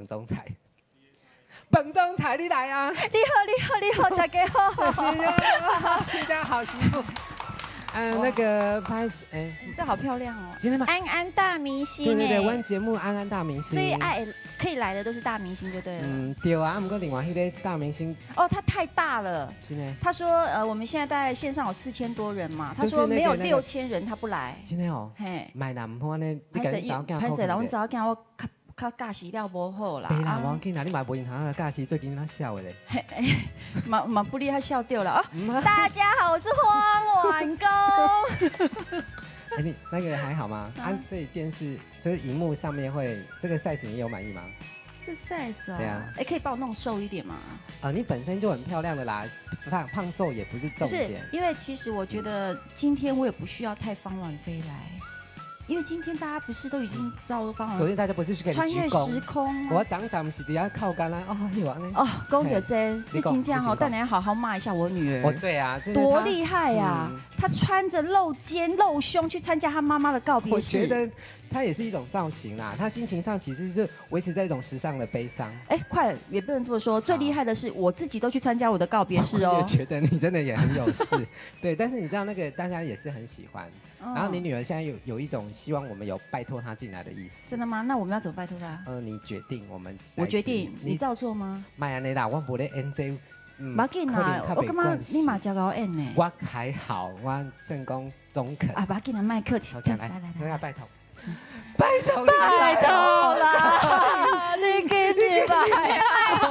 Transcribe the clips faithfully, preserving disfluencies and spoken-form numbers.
总裁。本总裁，你来啊！ 你好，你好，你好，大家好。 新家新家好媳妇。嗯，那个拍，哎， 这好漂亮哦。 今天吗？ 安安大明星。 对对对，我们节目安安大明星。 所以爱可以来的都是大明星就对了。 嗯，对啊，不过另外那个大明星。 哦，他太大了。 是呢。 他说，呃，我们现在在线上有四千多人嘛，他说没有六千人他不来。 真的哦。嘿。买南坡呢？你赶紧找见。 拍摄啦，我找见我较较驾驶了无好啦。 对啦，我紧啦，你买无银行的驾驶最近那笑的嘞。 嘛嘛不厉害笑掉了啊！大家好，我是荒碗公。 哎，你那个还好吗？啊，这里电视就是荧幕上面会这个 size 你有满意吗？ 是 size 哦。 对啊。 哎，可以帮我弄瘦一点吗？ 呃，你本身就很漂亮的啦，胖胖瘦也不是重点。 不是，因为其实我觉得今天我也不需要太方软飞来。因为今天大家不是都已经知道方昨天大家不是去给你穿越时空？ 我当当是底下靠干啦，哦，有啊哦，公姐姐，这金匠哈，但你要好好骂一下我女儿。 哦，对啊， 多厉害呀！她穿着露肩露胸去参加她妈妈的告别式。 我觉得她也是一种造型啦，她心情上其实是维持在一种时尚的悲伤。 哎，快也不能这么说，最厉害的是我自己都去参加我的告别式哦。 我觉得你真的也很有事，对，但是你知道那个大家也是很喜欢。然后你女儿现在有有一种希望我们有拜托她进来的意思。 真的吗？那我们要怎么拜托她？ 呃，你决定，我们我决定，你照做吗？ 买安尼啦，我无咧 N J， 嗯，马紧啦，我感觉你嘛较高 N 呢。 我还好，我正宫中肯。 啊，马紧啦，卖客气， 来来来来，拜托，拜托， 拜托啦，你给你拜啊！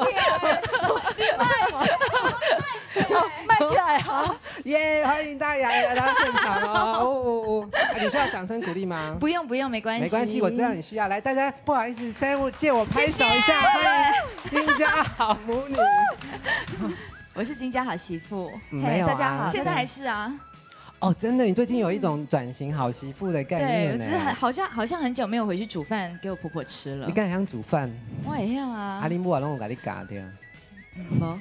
卖起来好， 耶！欢迎大家来到现场哦！哦，你需要掌声鼓励吗？ 不用不用，没关系， 没关系，我知道你需要。来，大家不好意思，先借我拍手一下，欢迎金家好母女。 我是金家好媳妇， 没有， 大家好， 现在还是啊。 哦，真的，你最近有一种转型好媳妇的概念对，只是好像好像很久没有回去煮饭给我婆婆吃了。 你敢想煮饭？ 我也要啊。 阿林母啊，拢有给你教掉。 无，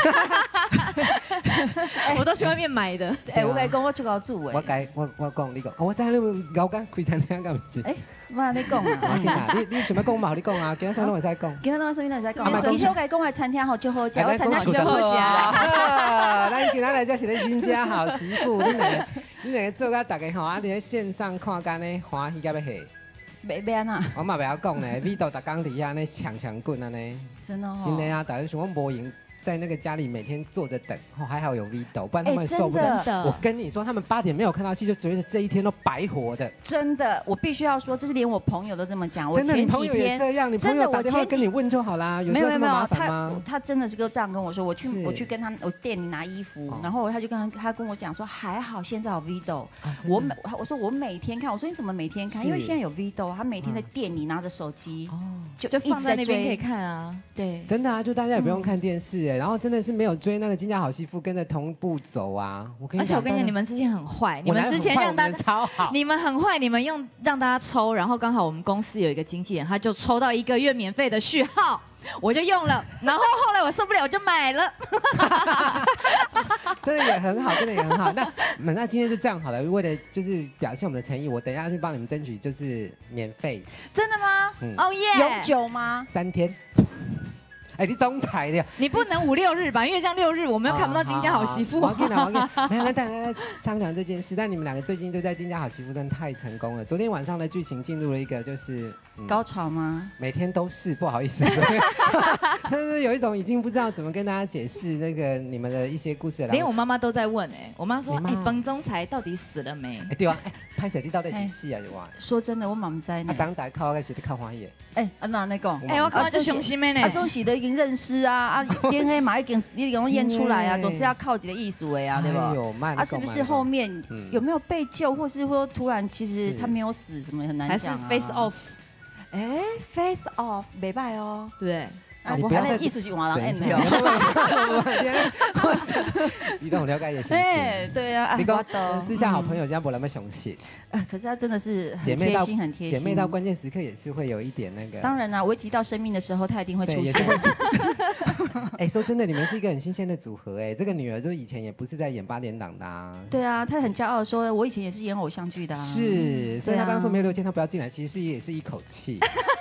我都去外面买的。 哎，我跟你讲，我出高煮诶。 我该我我讲你讲，我知你搞间开餐厅干唔是？ 哎，我你讲啊。 你你想要讲嘛？你讲啊，今日啥拢会使讲。 今日拢啥物拢会使讲。其实我跟你讲的餐厅吼就好食，我餐厅就好食。 咱今仔来就是咧金家好媳妇，你两个你两个做甲大家吼，啊伫咧线上看干呢欢喜甲要下。 袂袂安那？ 我嘛袂晓讲呢 ，Vito 逐工伫遐呢抢抢棍安尼。 真的哦。 真的啊，大家想我无闲，在那个家里每天坐着等，哦，还好有 Vito， 不然他们受不了。我跟你说，他们八点没有看到戏，就觉得这一天都白活的。 真的，我必须要说，这是连我朋友都这么讲。我前几天这样，你朋友打电话跟你问就好啦，有需要这么麻烦吗？ 他他真的是跟这样跟我说，我去我去跟他我店里拿衣服，然后他就跟他他跟我讲说，还好现在有 Vito，我每我说我每天看，我说你怎么每天看？因为现在有 Vito，他每天在店里拿着手机， 就就放在那边可以看啊。 对， 真的啊，就大家也不用看电视哎，然后真的是没有追那个金家好媳妇，跟着同步走啊。我跟你而且我跟你讲，你们之前很坏，你们之前让大家超好， 你们很坏，你们用让大家抽，然后刚好我们公司有一个经纪人，他就抽到一个月免费的序号。我就用了，然后后来我受不了，我就买了。 真的也很好，真的也很好。那那今天就这样好了，为了就是表现我们的诚意，我等一下去帮你们争取就是免费。 真的吗？ 哦耶！ 永久吗？ 三天。哎，你总裁的， 你不能五六日吧？因为这样六日我们又看不到金家好媳妇。 我跟你讲，我跟你讲，没有，大家在商量这件事。但你们两个最近就在金家好媳妇真的太成功了。昨天晚上的剧情进入了一个就是高潮吗？ 每天都是，不好意思，但是有一种已经不知道怎么跟大家解释那个你们的一些故事。 连我妈妈都在问哎，我妈说哎，本总裁到底死了没？ 哎，对啊，哎，拍摄你到底是死啊？就话。 说真的，我嘛唔知呢。 当大靠开始你靠欢喜。 哎，安那你讲？ 哎，我看到就伤心的呢。 啊，总是的已经认识啊，啊 ，D N A 嘛已经已经验出来啊，总是要靠几个艺术的呀，对吧？啊，是不是后面有没有被救，或是说突然其实他没有死，什么很难讲啊？ 还是 face off？ 哎 ，face off 没败哦， 对不对？ 啊，我还能艺术性往上 end 掉。 你懂了解也行。 哎，对啊， 你讲私下好朋友家不那么雄心。 可是他真的是姐妹到很贴心， 姐妹到关键时刻也是会有一点那个。 当然啦，危及到生命的时候，他一定会出现。 哎，说真的，你们是一个很新鲜的组合哎。这个女儿就以前也不是在演八点档的啊。 对啊，她很骄傲说，我以前也是演偶像剧的啊。 是，所以她刚刚说没有六千，她不要进来，其实是也是一口气。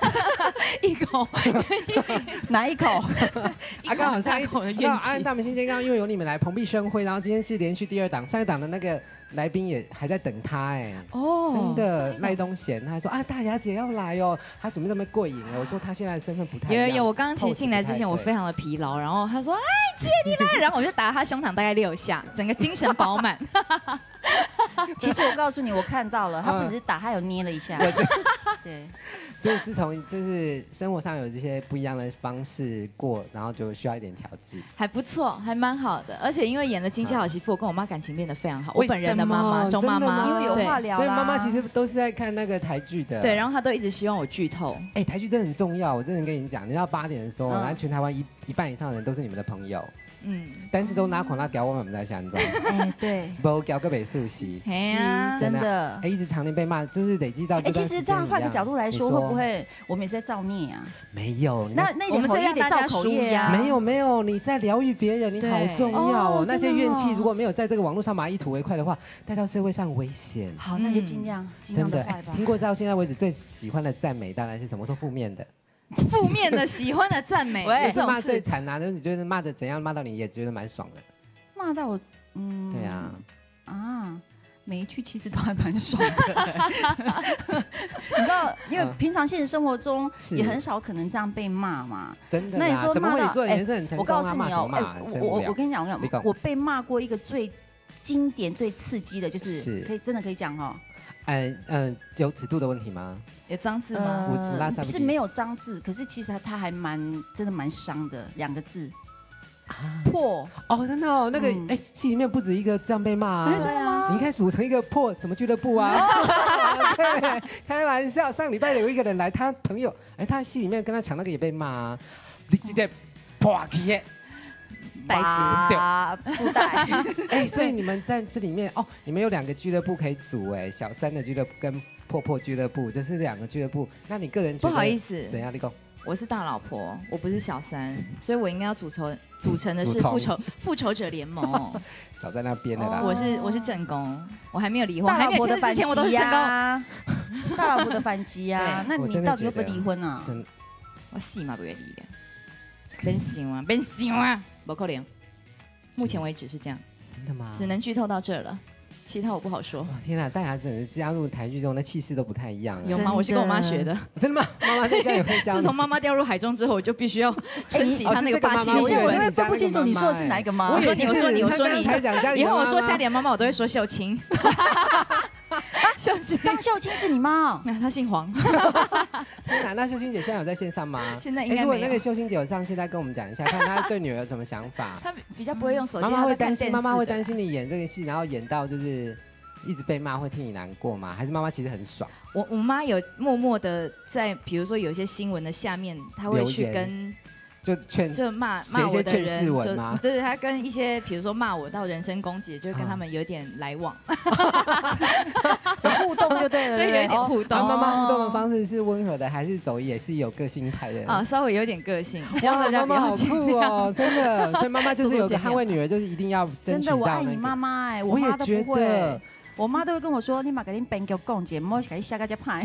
一口， 哪一口？ 啊，刚好像一口的刚怨气。 好安大明今天刚刚因为有你们来蓬荜生辉，然后今天是连续第二档，上一档的那个来宾也还在等他哎， 哦， 真的赖东贤，他还说啊大雅姐要来哦，他准备准备跪影了。我说他现在的身份不太一样。 有有有，我刚刚其实进来之前我非常的疲劳，然后他说哎姐你来，然后我就打他胸膛大概六下，整个精神饱满。 其实我告诉你，我看到了，他不只是打，他有捏了一下。对， 所以自从就是生活上有这些不一样的方式过，然后就需要一点调剂， 还不错，还蛮好的。而且因为演了《金夏好媳妇》，我跟我妈感情变得非常好。我本人的妈妈钟妈妈， 因为有话聊， 所以妈妈其实都是在看那个台剧的。 对，然后她都一直希望我剧透。 哎，台剧真的很重要，我真的跟你讲，你到八点的时候，然后全台湾一一半以上的人都是你们的朋友。嗯，但是都拿狂拉屌我们在相中， 哎对， 不屌个北素西， 是真的， 哎一直常年被骂，就是累积到哎，其实这样换个角度来说，会不会我们也是在造孽啊？ 没有， 那那我们这一点造口业啊？ 没有没有，你是在疗愈别人，你好重要哦。那些怨气如果没有在这个网络上把它一吐为快的话，带到社会上危险。 好，那就尽量尽量的快吧。 听过到现在为止最喜欢的赞美当然是什么？说负面的。 负面的喜欢的赞美， 就是骂最惨啊！就是你觉得骂的怎样，骂到你也觉得蛮爽的。 骂到我，嗯， 对啊， 啊，每一句其实都还蛮爽的。你知道，因为平常现实生活中也很少可能这样被骂嘛。 真的？ 那你说骂到， 哎，我告诉你哦，我我我跟你讲，我跟你讲，我被骂过一个最经典、最刺激的，就是可以真的可以讲哦。 嗯嗯，有尺度的问题吗？ 有脏字吗？ 呃、是没有脏字，可是其实它还蛮真的蛮伤的，两个字。啊、破哦，真的哦，那个哎、嗯，戏里面不止一个这样被骂啊， 真的吗？ 你应该组成一个破什么俱乐部啊？对，开玩笑，上礼拜有一个人来，他朋友哎，他戏里面跟他抢那个也被骂啊，你记得破起。 袋子布袋， 哎，所以你们在这里面哦，你们有两个俱乐部可以组哎，小三的俱乐部跟破破俱乐部，这是两个俱乐部。那你个人不好意思， 怎样？立功， 我是大老婆，我不是小三，所以我应该要组成组成的是复仇复仇者联盟。 少在那边的啦， 我是我是正宫，我还没有离婚，还没有签字之前我都是正宫。 大老婆的反击啊，那你到底会不会离婚啊？ 我死嘛不会离的，别想啊，别想啊。不可能，目前为止是这样。 真的吗？ 只能剧透到这了，其他我不好说。 哇天哪，大家真的加入台剧中的气势都不太一样。 有吗？我是跟我妈学的。 真的吗？妈妈在家也会这样。 自从妈妈掉入海中之后，我就必须要撑起她那个霸气。 我现在分不清楚你说的是哪一个妈。 我说你，我说你，我说你。以后我说家里的妈妈，我都会说秀清。秀清， 张秀清是你妈？ 没有，她姓黄。 天哪，那秀清姐现在有在线上吗？ 现在应该没有。 如果那个秀清姐有上，现在跟我们讲一下，看她对女儿有什么想法。 她比较不会用手机， 妈妈会担心，妈妈会担心你演这个戏，然后演到就是一直被骂，会替你难过吗？还是妈妈其实很爽？ 我我妈有默默的在，比如说有些新闻的下面，她会去跟。 就劝就骂骂我的人， 就对对，他跟一些比如说骂我到人身攻击，就跟他们有点来往， 有互动就对了， 对，有一点互动。 妈妈互动的方式是温和的，还是走也是有个性派的？ 啊，稍微有点个性，希望大家不要见谅哦，真的。所以妈妈就是有个捍卫女儿，就是一定要真的，我爱你妈妈哎， 我也觉得， 我妈都会跟我说，你妈给你本给我共姐，莫给你下个家派。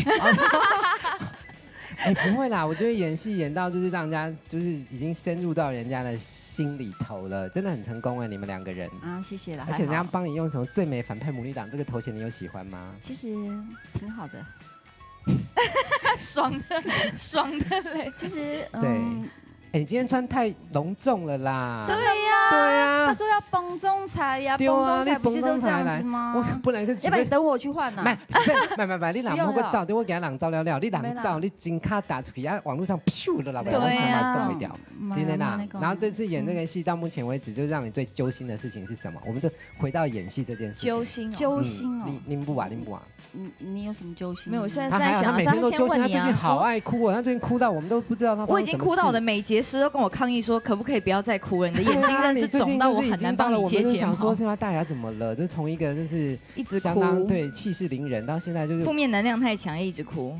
哎，不会啦，我觉得演戏演到就是让人家就是已经深入到人家的心里头了，真的很成功哎，你们两个人啊，谢谢啦。 而且人家帮你用什么最美反派母女档这个头衔，你有喜欢吗？ 其实挺好的， 爽的爽的嘞。 其实对。哎，你今天穿太隆重了啦！ 对呀， 对呀。 他说要崩中菜呀，崩中菜不就都这样子吗？ 我不然， 要不然等我去换呐。 买买买买，你人某个照，等我给他人照了了，你人照，你金卡打出去，啊，网络上咻的老板，我想把它动一掉。今天呐，然后这次演这个戏，到目前为止，就让你最揪心的事情是什么？我们就回到演戏这件事情。 揪心， 揪心哦。 你你不啊，你不啊。 你你有什么揪心？ 没有，我现在在想， 他每天都揪心，他最近好爱哭哦，他最近哭到我们都不知道他。 我已经哭到我的美睫师都跟我抗议说，可不可以不要再哭了？你的眼睛真的是肿到我很难帮你接睫毛。 想说现在大牙怎么了？就从一个就是一直相当对气势凌人，到现在就是负面能量太强，一直哭。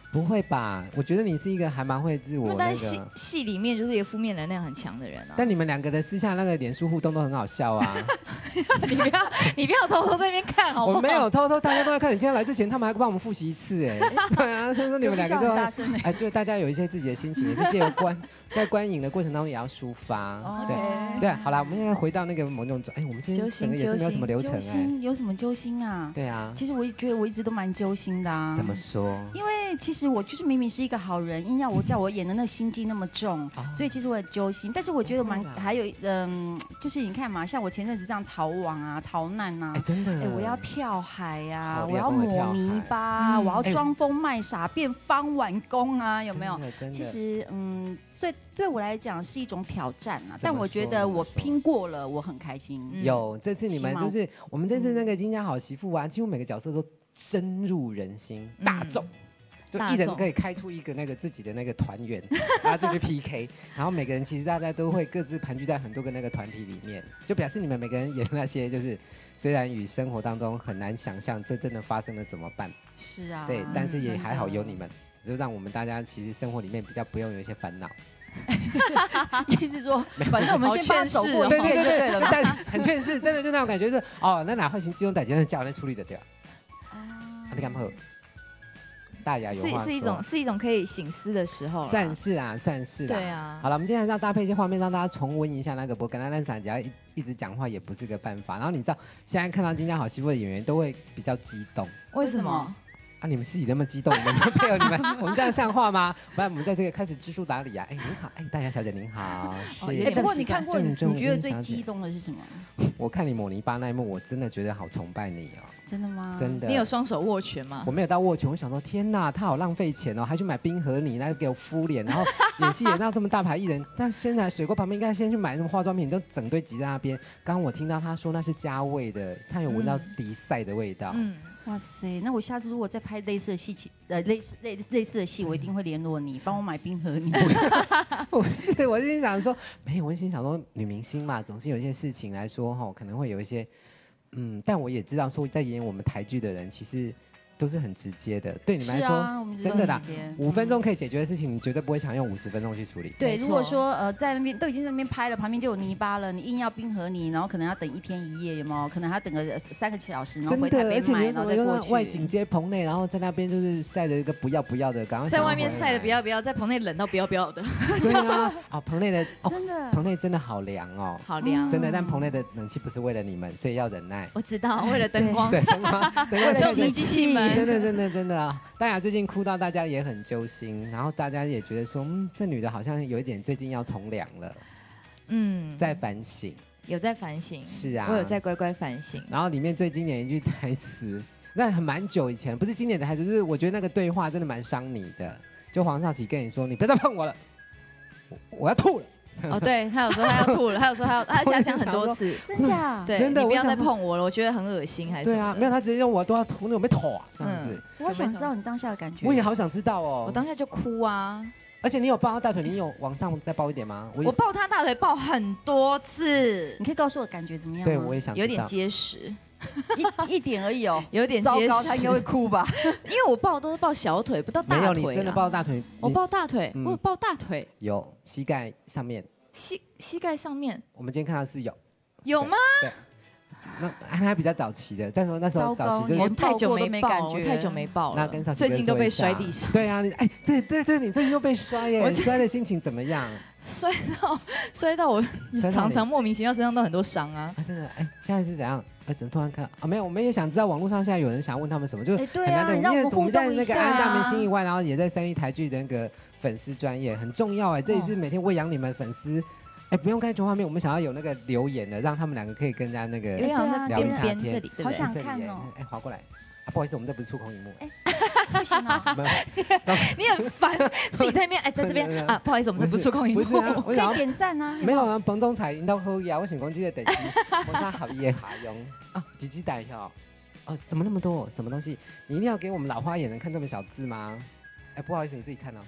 不会吧？我觉得你是一个还蛮会自我那个。 但是戏戏里面就是一个负面能量很强的人啊。 但你们两个的私下那个脸书互动都很好笑啊！ 你不要你不要偷偷在那边看好不好？ 我没有偷偷，大家都在看。你今天来之前，他们还帮我们复习一次哎。对啊，所以说你们两个就哎，对，大家有一些自己的心情，也是借由观在观影的过程当中也要抒发。对对，好啦，我们现在回到那个某种哎，我们今天整个也是没有什么流程哎。 有什么揪心啊？ 对啊， 其实我觉得我一直都蛮揪心的啊。 怎么说？ 因为其实我就是明明是一个好人，硬要我叫我演的那心机那么重，所以其实我很揪心。但是我觉得蛮还有嗯，就是你看嘛，像我前阵子这样逃亡啊、逃难啊， 哎真的， 哎我要跳海啊，我要抹泥巴啊，我要装疯卖傻变方碗工啊，有没有？其实嗯，所以对我来讲是一种挑战啊，但我觉得我拼过了，我很开心。 有这次你们就是我们这次那个金家好媳妇啊，几乎每个角色都深入人心，大众。就一人可以开出一个那个自己的那个团员，然后就去 P K， 然后每个人其实大家都会各自盘踞在很多个那个团体里面，就表示你们每个人演那些就是虽然与生活当中很难想象真正的发生了怎么办， 是啊， 对，但是也还好有你们，就让我们大家其实生活里面比较不用有一些烦恼。 意思说，反正我们先帮他走过， 对对对对对，但很劝世，真的就那种感觉是哦，那哪会行机动歹机的叫人处理的掉啊？你敢不？大雅有话说是是一种是一种可以省思的时候， 算是啊，算是啦。 对啊， 好了，我们今天还是要搭配一些画面，让大家重温一下那个博格兰兰散，只要一一直讲话也不是个办法。然后你知道，现在看到金家好媳妇的演员都会比较激动， 为什么？ 啊，你们自己那么激动，我们配合你们，我们这样像话吗？不然我们在这个开始知书达理啊。哎，您好，哎，大雅小姐您好。 哎，不过你看过，你觉得最激动的是什么？ 我看你抹泥巴那一幕，我真的觉得好崇拜你哦。 真的吗？ 真的。 你有双手握拳吗？ 我没有到握拳，我想说天哪，他好浪费钱哦，还去买冰河泥，来给我敷脸，然后演戏演到这么大牌艺人，但现在水沟旁边应该先去买什么化妆品，都整堆挤在那边。刚刚我听到他说那是加味的，他有闻到迪赛的味道。嗯。 哇塞，那我下次如果再拍类似的戏，呃，类似类类似的戏，我一定会联络你，帮我买冰河泥。 不是，我心想说，没有，我心想说，女明星嘛，总是有一些事情来说，哈，可能会有一些，嗯，但我也知道说，在演我们台剧的人，其实都是很直接的，对你们来说， 啊、 真的啦，五分钟可以解决的事情，你绝对不会想用五十分钟去处理。 对，如果说呃在那边都已经在那边拍了，旁边就有泥巴了，你硬要冰河泥，然后可能要等一天一夜，有没有？可能还要等个三个小时，然后回台北买，然后再过去。 外景接棚内，然后在那边就是晒的一个不要不要的，赶快在外面晒的不要不要，在棚内冷到不要不要的。 对啊，哦，棚内的真的， 棚内真的好凉哦， 好凉， 真的。但棚内的冷气不是为了你们，所以要忍耐。 我知道，为了灯光， 对灯光， 为了机器们， 真的真的真的。大雅最近哭到大家也很揪心，然后大家也觉得说，嗯，这女的好像有一点最近要从良了，嗯，在反省， 有在反省， 是啊， 我有在乖乖反省。 然后里面最经典一句台词，那很蛮久以前，不是经典的台词，就是我觉得那个对话真的蛮伤你的，就黄少祺跟你说，你不要再碰我了，我, 我要吐了。 哦，对他有说他要吐了，他有说他要，他想讲很多次， 真假？ 对，真的，你不要再碰我了，我觉得很恶心，还是对啊，没有，他直接用我都要吐，你有没有吐啊？这样子， 我想知道你当下的感觉， 我也好想知道哦。 我当下就哭啊， 而且你有抱他大腿，你有往上再抱一点吗？ 我抱他大腿抱很多次， 你可以告诉我感觉怎么样吗？ 对，我也想知道， 有点结实。 一一点而已哦， 有点结实， 他应该会哭吧？ 因为我抱都是抱小腿，不到大腿。 没有，你真的抱大腿？ 我抱大腿，我有抱大腿， 有膝盖上面。 膝膝盖上面， 我们今天看到是有， 有吗？ 对，那还比较早期的，但是那时候早期就是我太久没抱，我太久没抱了， 那跟最近都被摔地上。 对啊，你哎，对对对，你最近又被摔耶，你摔的心情怎么样？ 摔到摔到我常常莫名其妙身上都很多伤啊！ 真的哎，现在是怎样？哎，怎么突然看啊？没有，我们也想知道网络上现在有人想问他们什么，就是很难得，因为我们在那个安大明星以外，然后也在三立台剧的那个粉丝专业很重要哎，这也是每天喂养你们粉丝。哎，不用看全画面，我们想要有那个留言的，让他们两个可以跟人家那个聊一下天。 好想看哦！ 哎，划过来啊，不好意思，我们这不是触控荧幕。 哎，不行哦， 你很烦，自己在那边哎，在这边啊，不好意思，我们这不是触控荧幕。 可以点赞啊。 没有啊，彭总裁引导后呀，我想讲这个等级，我看好也好用啊，几几代哦，哦，怎么那么多？什么东西？你一定要给我们老花眼人看这么小字吗？哎，不好意思，你自己看哦。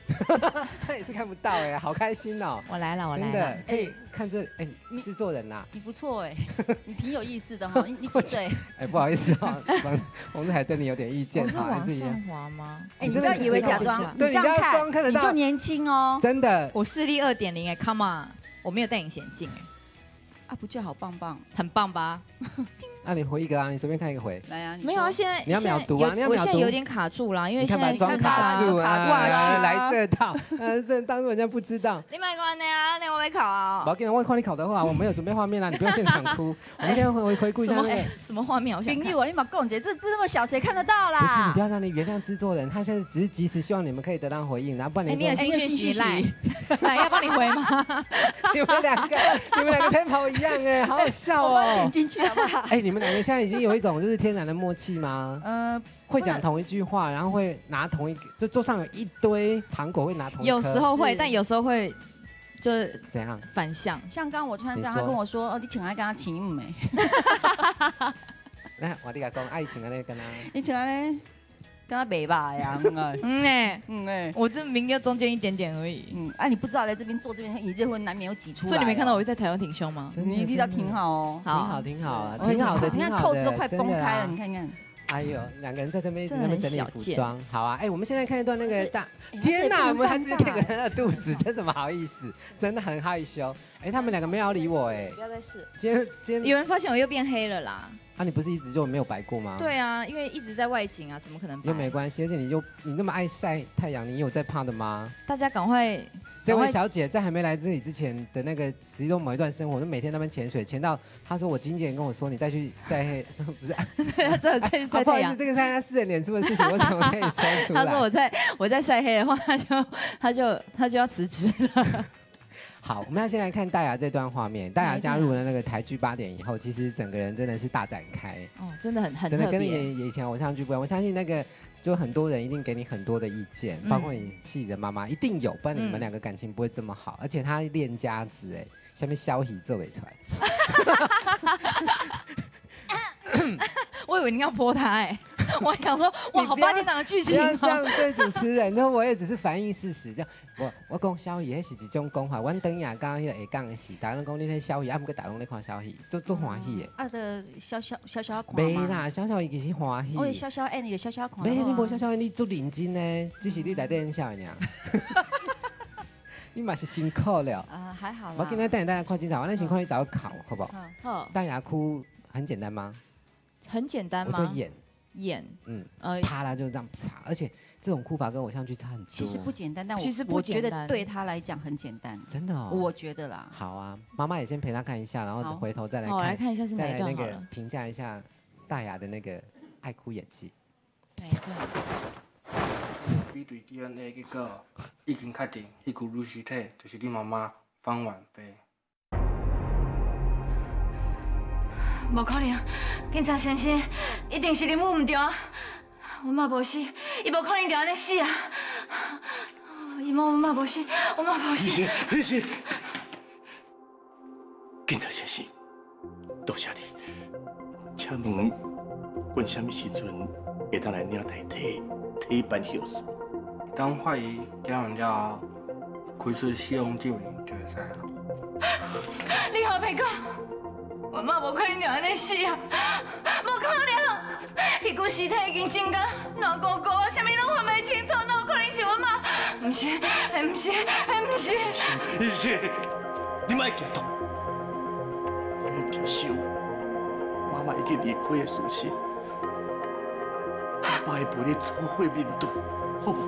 他也是看不到哎，好开心哦！ 我来了，我来了， 真的可以看这哎，制作人呐， 你不错哎，你挺有意思的哈。你你几岁？ 哎，不好意思啊，王志海对你有点意见， 我是往上滑吗？ 哎，你不要以为假装， 对，你不要装看得到， 你就年轻哦。 真的， 我视力二点零哎 ，Come on， 我没有戴隐形眼镜哎。 啊，不就好棒棒， 很棒吧？ 那你回一个啊，你随便看一个回。 来啊， 没有啊，现在你要秒读啊，你要秒读。 我现在有点卡住了，因为现在装卡住啊， 挂去来这套，呃，这当做人家不知道。 你买关的啊，你我没考啊。 我要跟你问，看你考的话，我没有准备画面啦，你不用现场哭。我们现在回回顾一下那个什么画面，我想看。 冰玉，我立马共姐，这这么小，谁看得到啦？ 不是，你不要让你原谅制作人，他现在只是及时希望你们可以得到回应，然后不然你你有新讯息来，来要帮你回吗？ 你们两个，你们两个 tempo 一样哎，好好笑哦。 点进去好不好？ 哎，你们两个现在已经有一种就是天然的默契吗？ 呃， 会讲同一句话，然后会拿同一个，就桌上有一堆糖果，会拿同一颗。 有时候会，但有时候会就是怎样反向。 像刚刚我穿这样，他跟我说：“哦，你请来跟他请美。” 来，我跟你讲，爱情的那个跟他， 你请来呢？跟他北吧呀， 嗯哎， 嗯哎， 我这明就中间一点点而已。 嗯，哎，你不知道来这边做这边，你这会难免有挤出来。 所以你没看到我在台湾挺胸吗？ 你力道挺好哦， 挺好，挺好，挺好的。 你看扣子都快崩开了，你看看。 哎呦，两个人在这边一直在那边整理服装，好啊。哎，我们现在看一段那个大，天哪，我们还直接看个人的肚子，这怎么好意思？真的很害羞。哎，他们两个没有理我哎。 不要再试。 今天今天有人发现我又变黑了啦。 啊，你不是一直就没有白过吗？ 对啊，因为一直在外景啊，怎么可能白？ 又没关系，而且你就你那么爱晒太阳，你有在怕的吗？ 大家赶快， 这位小姐在还没来这里之前的那个其中某一段生活，就每天那边潜水，潜到她说我经纪人跟我说你再去晒黑，不是， 他只有在晒太阳。 这个是他私人脸书的事情，我怎么可以说出来？ 他说我在我在晒黑的话，他就他就他就要辞职了。 好，我们要先来看大牙这段画面。大牙加入了那个台剧八点以后，其实整个人真的是大展开。 哦，真的很很真的跟你以前偶像剧不一样。我相信那个就很多人一定给你很多的意见，嗯、包括你戏里的妈妈一定有，不然你们两个感情不会这么好。嗯、而且他练家子哎，下面消息这尾出来。 我以为你要泼他哎。我还想说，哇，好八点档的剧情哦！ 这样对主持人，然后我也只是反映事实。这样，我我讲消息，那是一种讲法。阮等下刚刚迄个下讲的是，大家讲你那消息，啊，不过大家在看消息，都都欢喜的。 啊，的小小小小看没啦，小小伊其实欢喜。 我小小爱你的小小看。 没，你无小小你做认真呢，只是你内底笑的尔。你嘛是辛苦了。 啊，还好啦。 我今天带你大家看精彩，我那情况你找个考，好不好？ 好。 大牙哭很简单吗？ 很简单吗？ 我说演。 演， 嗯，呃，啪啦就这样啪，而且这种哭法跟偶像剧差很多。 其实不简单，但我其实我觉得对他来讲很简单， 真的哦， 我觉得啦。 好啊，妈妈也先陪他看一下，然后回头再来看， 我来看一下是哪一段好了， 评价一下大牙的那个爱哭演技。 哪一段？ 比对 D N A 结果已经确定，迄具女尸体就是你妈妈方婉菲。 无可能，警察先生一定是恁母唔对啊！阮妈无死，伊无可能就安尼死啊！伊妈阮妈无死，阮妈无死。 是是是，警察先生，多谢你。请问，阮什么时阵会当来领代替替办手术？ 当法医检完了后，开出死亡证明就会使了。 你好，白讲。阮妈无可能就安尼死啊！无可能，迄具尸体已经浸甲烂糊糊啊，啥物拢分袂清楚，哪有可能是阮妈？毋是，迄毋是，迄毋是。 是是，你莫激动，你接受妈妈已经离开的事实，爸会陪你做伙面对，好无？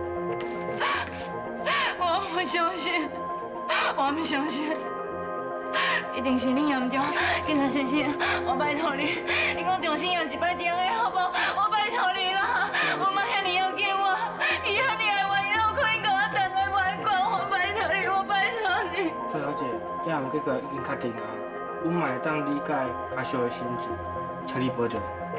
我不相信，我不相信。一定是你严重，警察先生，我拜托你，你讲重新验一摆 D N A 好不好？我拜托你啦，我妈遐尼要紧我，伊遐尼爱我，伊哪有可能甲我等下不爱管我？拜托你，我拜托你。 周小姐，这样结果已经确定啊，阮嘛会当理解阿秀的心情，请你保重。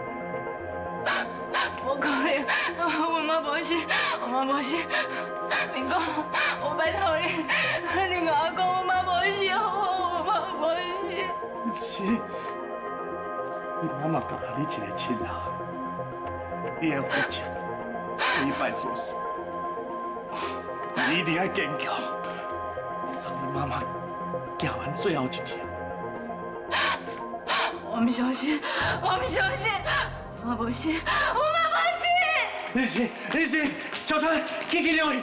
无可能，阮妈无死，阮妈无死。明哥，我拜托你，你甲我讲阮妈无死好不好？阮妈无死。 是，你妈妈教你一个亲人，你的父亲，你办手术， 你一定要坚强，送你妈妈行完最后一天。 我唔相信，我唔相信，我不信，我们不信。 你是你是小川，记记留意。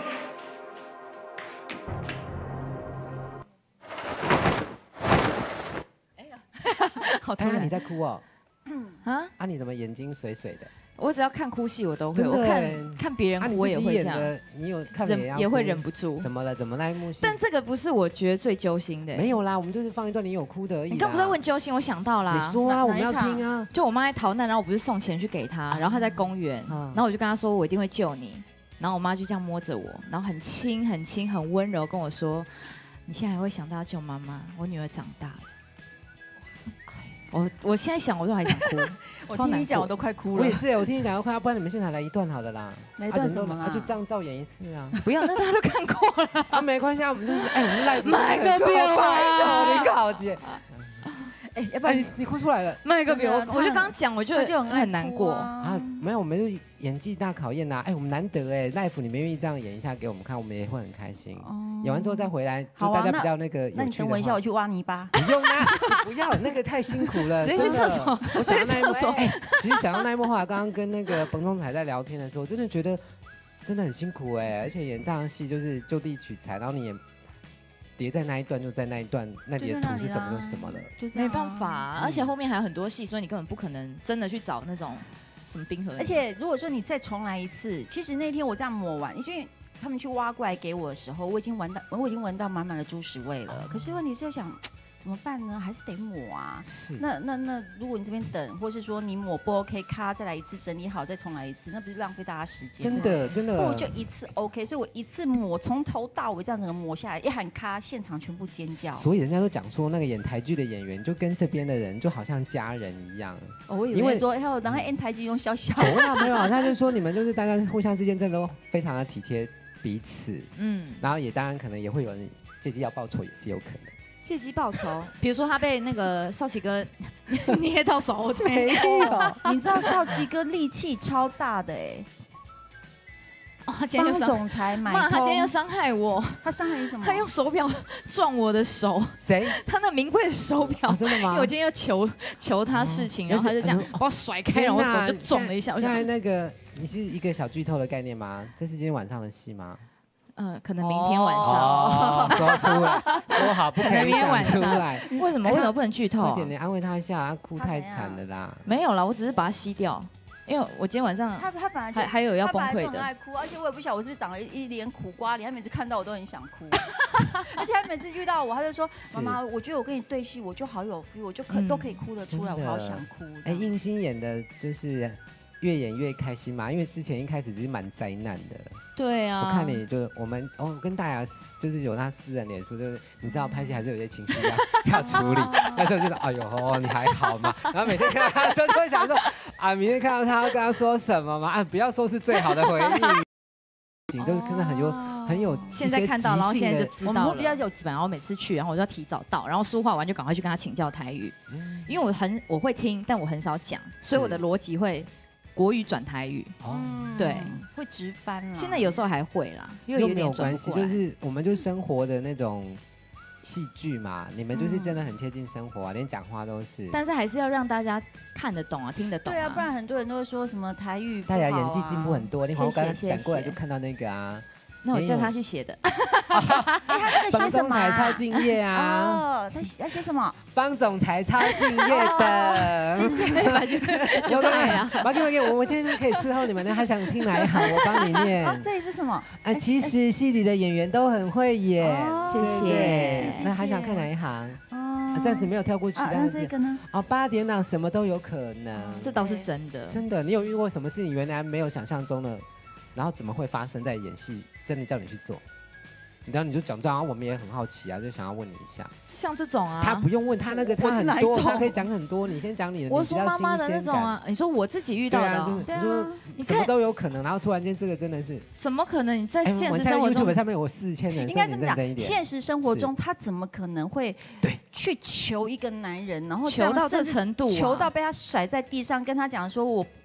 好突然， 哎呀，你在哭哦？ 啊啊，你怎么眼睛水水的？ 我只要看哭戏我都会， 真的我耶看看别啊， 人你哭我也会这样， 自己演的，你有看了也要哭忍也会忍不住。 怎么了？怎么那一幕戏？ 但这个不是我觉得最揪心的。 没有啦，我们就是放一段你有哭的而已啦。 你刚不是问揪心，我想到啦。 你说啊， 哪我们要哪一场听啊。 就我妈在逃难，然后我不是送钱去给她，然后她在公园， 嗯然后我就跟她说我一定会救你，然后我妈就这样摸着我，然后很轻很轻很温柔跟我说，你现在还会想到要救妈妈，我女儿长大了。我我现在想我都还想哭， 我超难过听你讲我都快哭了我也。是，我听你讲要快，不然你们现场来一段好了啦。 来一段啊什么啦啊，就这样照演一次啊。 不要，那大家都看过了。 啊，没关系啊，我们就是哎，我们赖买个表啊你搞姐。 哎，要不哎， 然你你哭出来了卖个表， 真的他我就刚讲，我就他就很爱很难过。 哭啊啊？没有，我们就演技大考验呐。哎，我们难得哎，life 你们愿意这样演一下给我们看，我们也会很开心。演完之后再回来，就好啊大家比较那个那有趣的你等我一下， 话我去挖泥巴。 不用啊，不要那个太辛苦了， 直接去真的厕所我想要那一幕直接厕所哎其实想要那一幕话，刚刚跟那个彭总裁在聊天的时候，真的觉得真的很辛苦哎，而且演这样的戏就是就地取材，然后你也叠在那一段就在那一段，那里的图是什么就什么了。 就这样啊没办法、啊，而且后面还有很多戏，所以你根本不可能真的去找那种什么冰河。 而且如果说你再重来一次，其实那天我这样抹完，因为他们去挖过来给我的时候，我已经闻到我已经闻到满满的猪屎味了。可是问题是要想怎么办呢？还是得抹啊。 是， 那那那，如果你这边等，或是说你抹不 OK，咔再来一次整理好再重来一次，那不是浪费大家时间？ 真的真的， 不如就一次 OK。所以我一次抹从头到尾这样整个抹下来，一喊咔，现场全部尖叫。 所以人家都讲说，那个演台剧的演员就跟这边的人就好像家人一样。 哦我以因为为说，哎呦，然后 N 台机用小小。 没有没有，他就说你们就是大家互相之间真的都非常的体贴彼此， 嗯， 然后也当然可能也会有人借机要报仇，也是有可能。 借机报仇，比如说他被那个少奇哥捏到手这没边， 有， 你知道少奇哥力气超大的哎、 哦，他今天帮又伤， 总裁买妈，他今天又通伤害我， 他伤害你什么？ 他用手表撞我的手， 谁？ 他那名贵的手表哦，真的吗？ 因为我今天又求求他事情， 哦然后他就这样但是把我甩开，然后我手就撞了一下，我现在想， 那个你是一个小剧透的概念吗？这是今天晚上的戏吗？ 呃，可能明天晚上， 哦，说出来，说好不可以明天晚上讲出来。 为什么为什么不能剧透啊？ 快点，你安慰他一下，他哭太惨了啦。 没有啦，我只是把它吸掉，因为我今天晚上他他本来就还还有要崩他本来溃的， 就很爱哭，而且我也不晓得我是不是长了一脸苦瓜脸，他每次看到我都很想哭，而且他每次遇到我，他就说：“妈妈，我觉得我跟你对戏，我就好有 feel，我就可、 嗯都可以哭得出来， 真的我好想哭。” 哎，应欣演的就是越演越开心嘛，因为之前一开始只是蛮灾难的。 对啊， 我看你就我们哦跟大牙就是有他私人脸书，就是你知道拍戏还是有些情绪要要处理，那时候就是哎呦哦你还好吗？然后每天看到他的时候就会想说啊，明天看到他要跟他说什么嘛？啊，不要说是最好的回忆，就是真的很有很有现在看到，然后现在就知我道了。 们会比较有然后每次去，然后我就要提早到，然后书画完就赶快去跟他请教台语， 嗯因为我很我会听，但我很少讲，所以我的逻辑会国语转台语。 哦。 嗯对， 会直翻了。 现在有时候还会啦，因为又有点没有关系， 转不过来就是我们就生活的那种戏剧嘛，你们就是真的很贴近生活啊，连讲话都是。 但是还是要让大家看得懂啊，听得懂对啊，不然很多人都会说什么台语不好啊。 大家演技进步很多，你好，我刚才谢谢闪过来谢谢就看到那个啊， 那我叫他去写的。 哎，他这个写方总什么啊？ 裁超敬业啊， 哦，他写要写什么？ 方总裁超敬业的。 谢谢。 对吧？就就爱啊。 马给马给我，我现在就可以伺候你们的，还想听哪一行？我帮你啊， 念。 这里是什么？ 啊，其实戏里的演员都很会演， 哦谢谢对谢谢那还想看哪一行？ 哦啊暂时没有跳过去， 啊， 但是那这个呢？ 哦，八点档什么都有可能。 这倒是真的。 真的，你有遇过什么事情原来没有想象中的，然后怎么会发生在演戏？真的叫你去做，然后你就讲这样，然后我们也很好奇啊，就想要问你一下。 像这种啊， 他不用问他那个， 我他很多， 是哪一种他可以讲很多。你先讲你的， 我你比较说妈妈的新鲜感。 那种啊，你说我自己遇对啊， 到的哦， 就对啊你说你什么看都有可能，然后突然间这个真的是， 怎么可能？你在哎现我现在实生活中 YouTube 上面有四千人， 应该这么讲说你认真一，点。 现实生活中他怎么可能会对去求一个男人，然后求到这样甚至程度啊求到被他甩在地上，跟他讲说我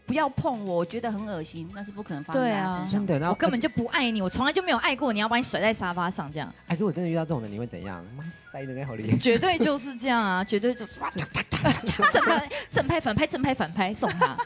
不要碰我，我觉得很恶心，那是不可能发生在他身上。 真的，然后我根本就不爱你，我从来就没有爱过你，要把你甩在沙发上这样。 哎，如果真的遇到这种人，你会怎样？妈塞的那好厉害！ 绝对就是这样啊，绝对就是哇，正拍正拍反拍正拍反拍送他。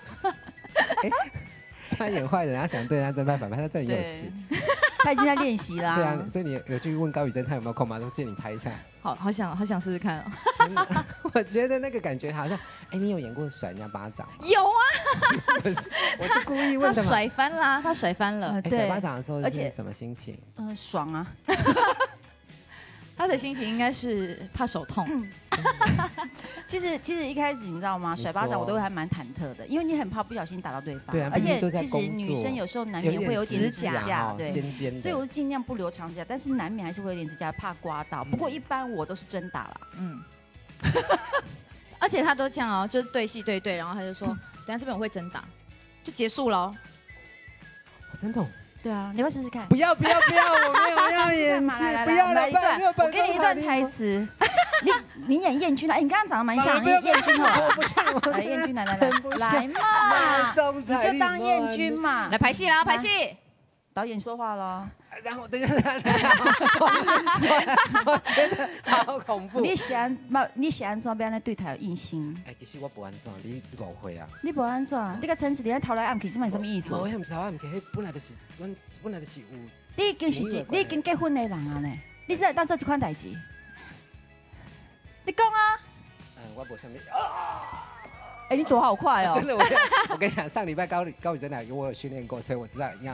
他演坏人，他想对他正拍反拍，他真的有事。 他已经在练习啦。 对啊，所以你有去问高宇珍他有没有空吗？都借你拍一下。 好好想好想试试看哦。 真的，我觉得那个感觉好像，哎，你有演过甩人家巴掌吗？ 有啊， 我是我是故意问的嘛。 他甩翻啦，他甩翻了。 哎，甩巴掌的时候是什么心情？ 嗯，爽啊。 他的心情应该是怕手痛。 其实其实一开始你知道吗？甩巴掌我都还蛮忐忑的，因为你很怕不小心打到对方。 对啊， 而且其实女生有时候难免会有点指甲，对， 尖尖的， 所以我尽量不留长指甲，但是难免还是会有点指甲，怕刮到。不过一般我都是真打啦，嗯。 而且他都这样哦，就是对戏对对，然后他就说，等下这边我会真打，就结束了。 真的。 对啊，你要不要试试看？ 不要不要不要，我没有要演戏，不要了， 一段，我给你一段台词。你你演燕君啊？哎，你刚刚长得蛮像燕君哦。 我不像， 来燕君，来来来，来嘛，你就当燕君嘛。 来排戏啦，排戏。 导演说话了。 然后等一下，等一下，我觉得好恐怖。 你喜欢嘛？你喜欢怎么样对他有印象？ 哎，其实我不安怎，你误会啊。 你不安怎？你个陈子你偷来暗去，是嘛什么意思？ 我迄唔是偷暗去，迄本来就是，阮本来就是有。 你已经是一，你已经结婚的人啊呢？你是来当做这款代志？你讲啊。 嗯，我无什么。 哎，你躲好快哦！ 真的，我我跟你讲，上礼拜高高宇真的我有训练过，所以我知道一样。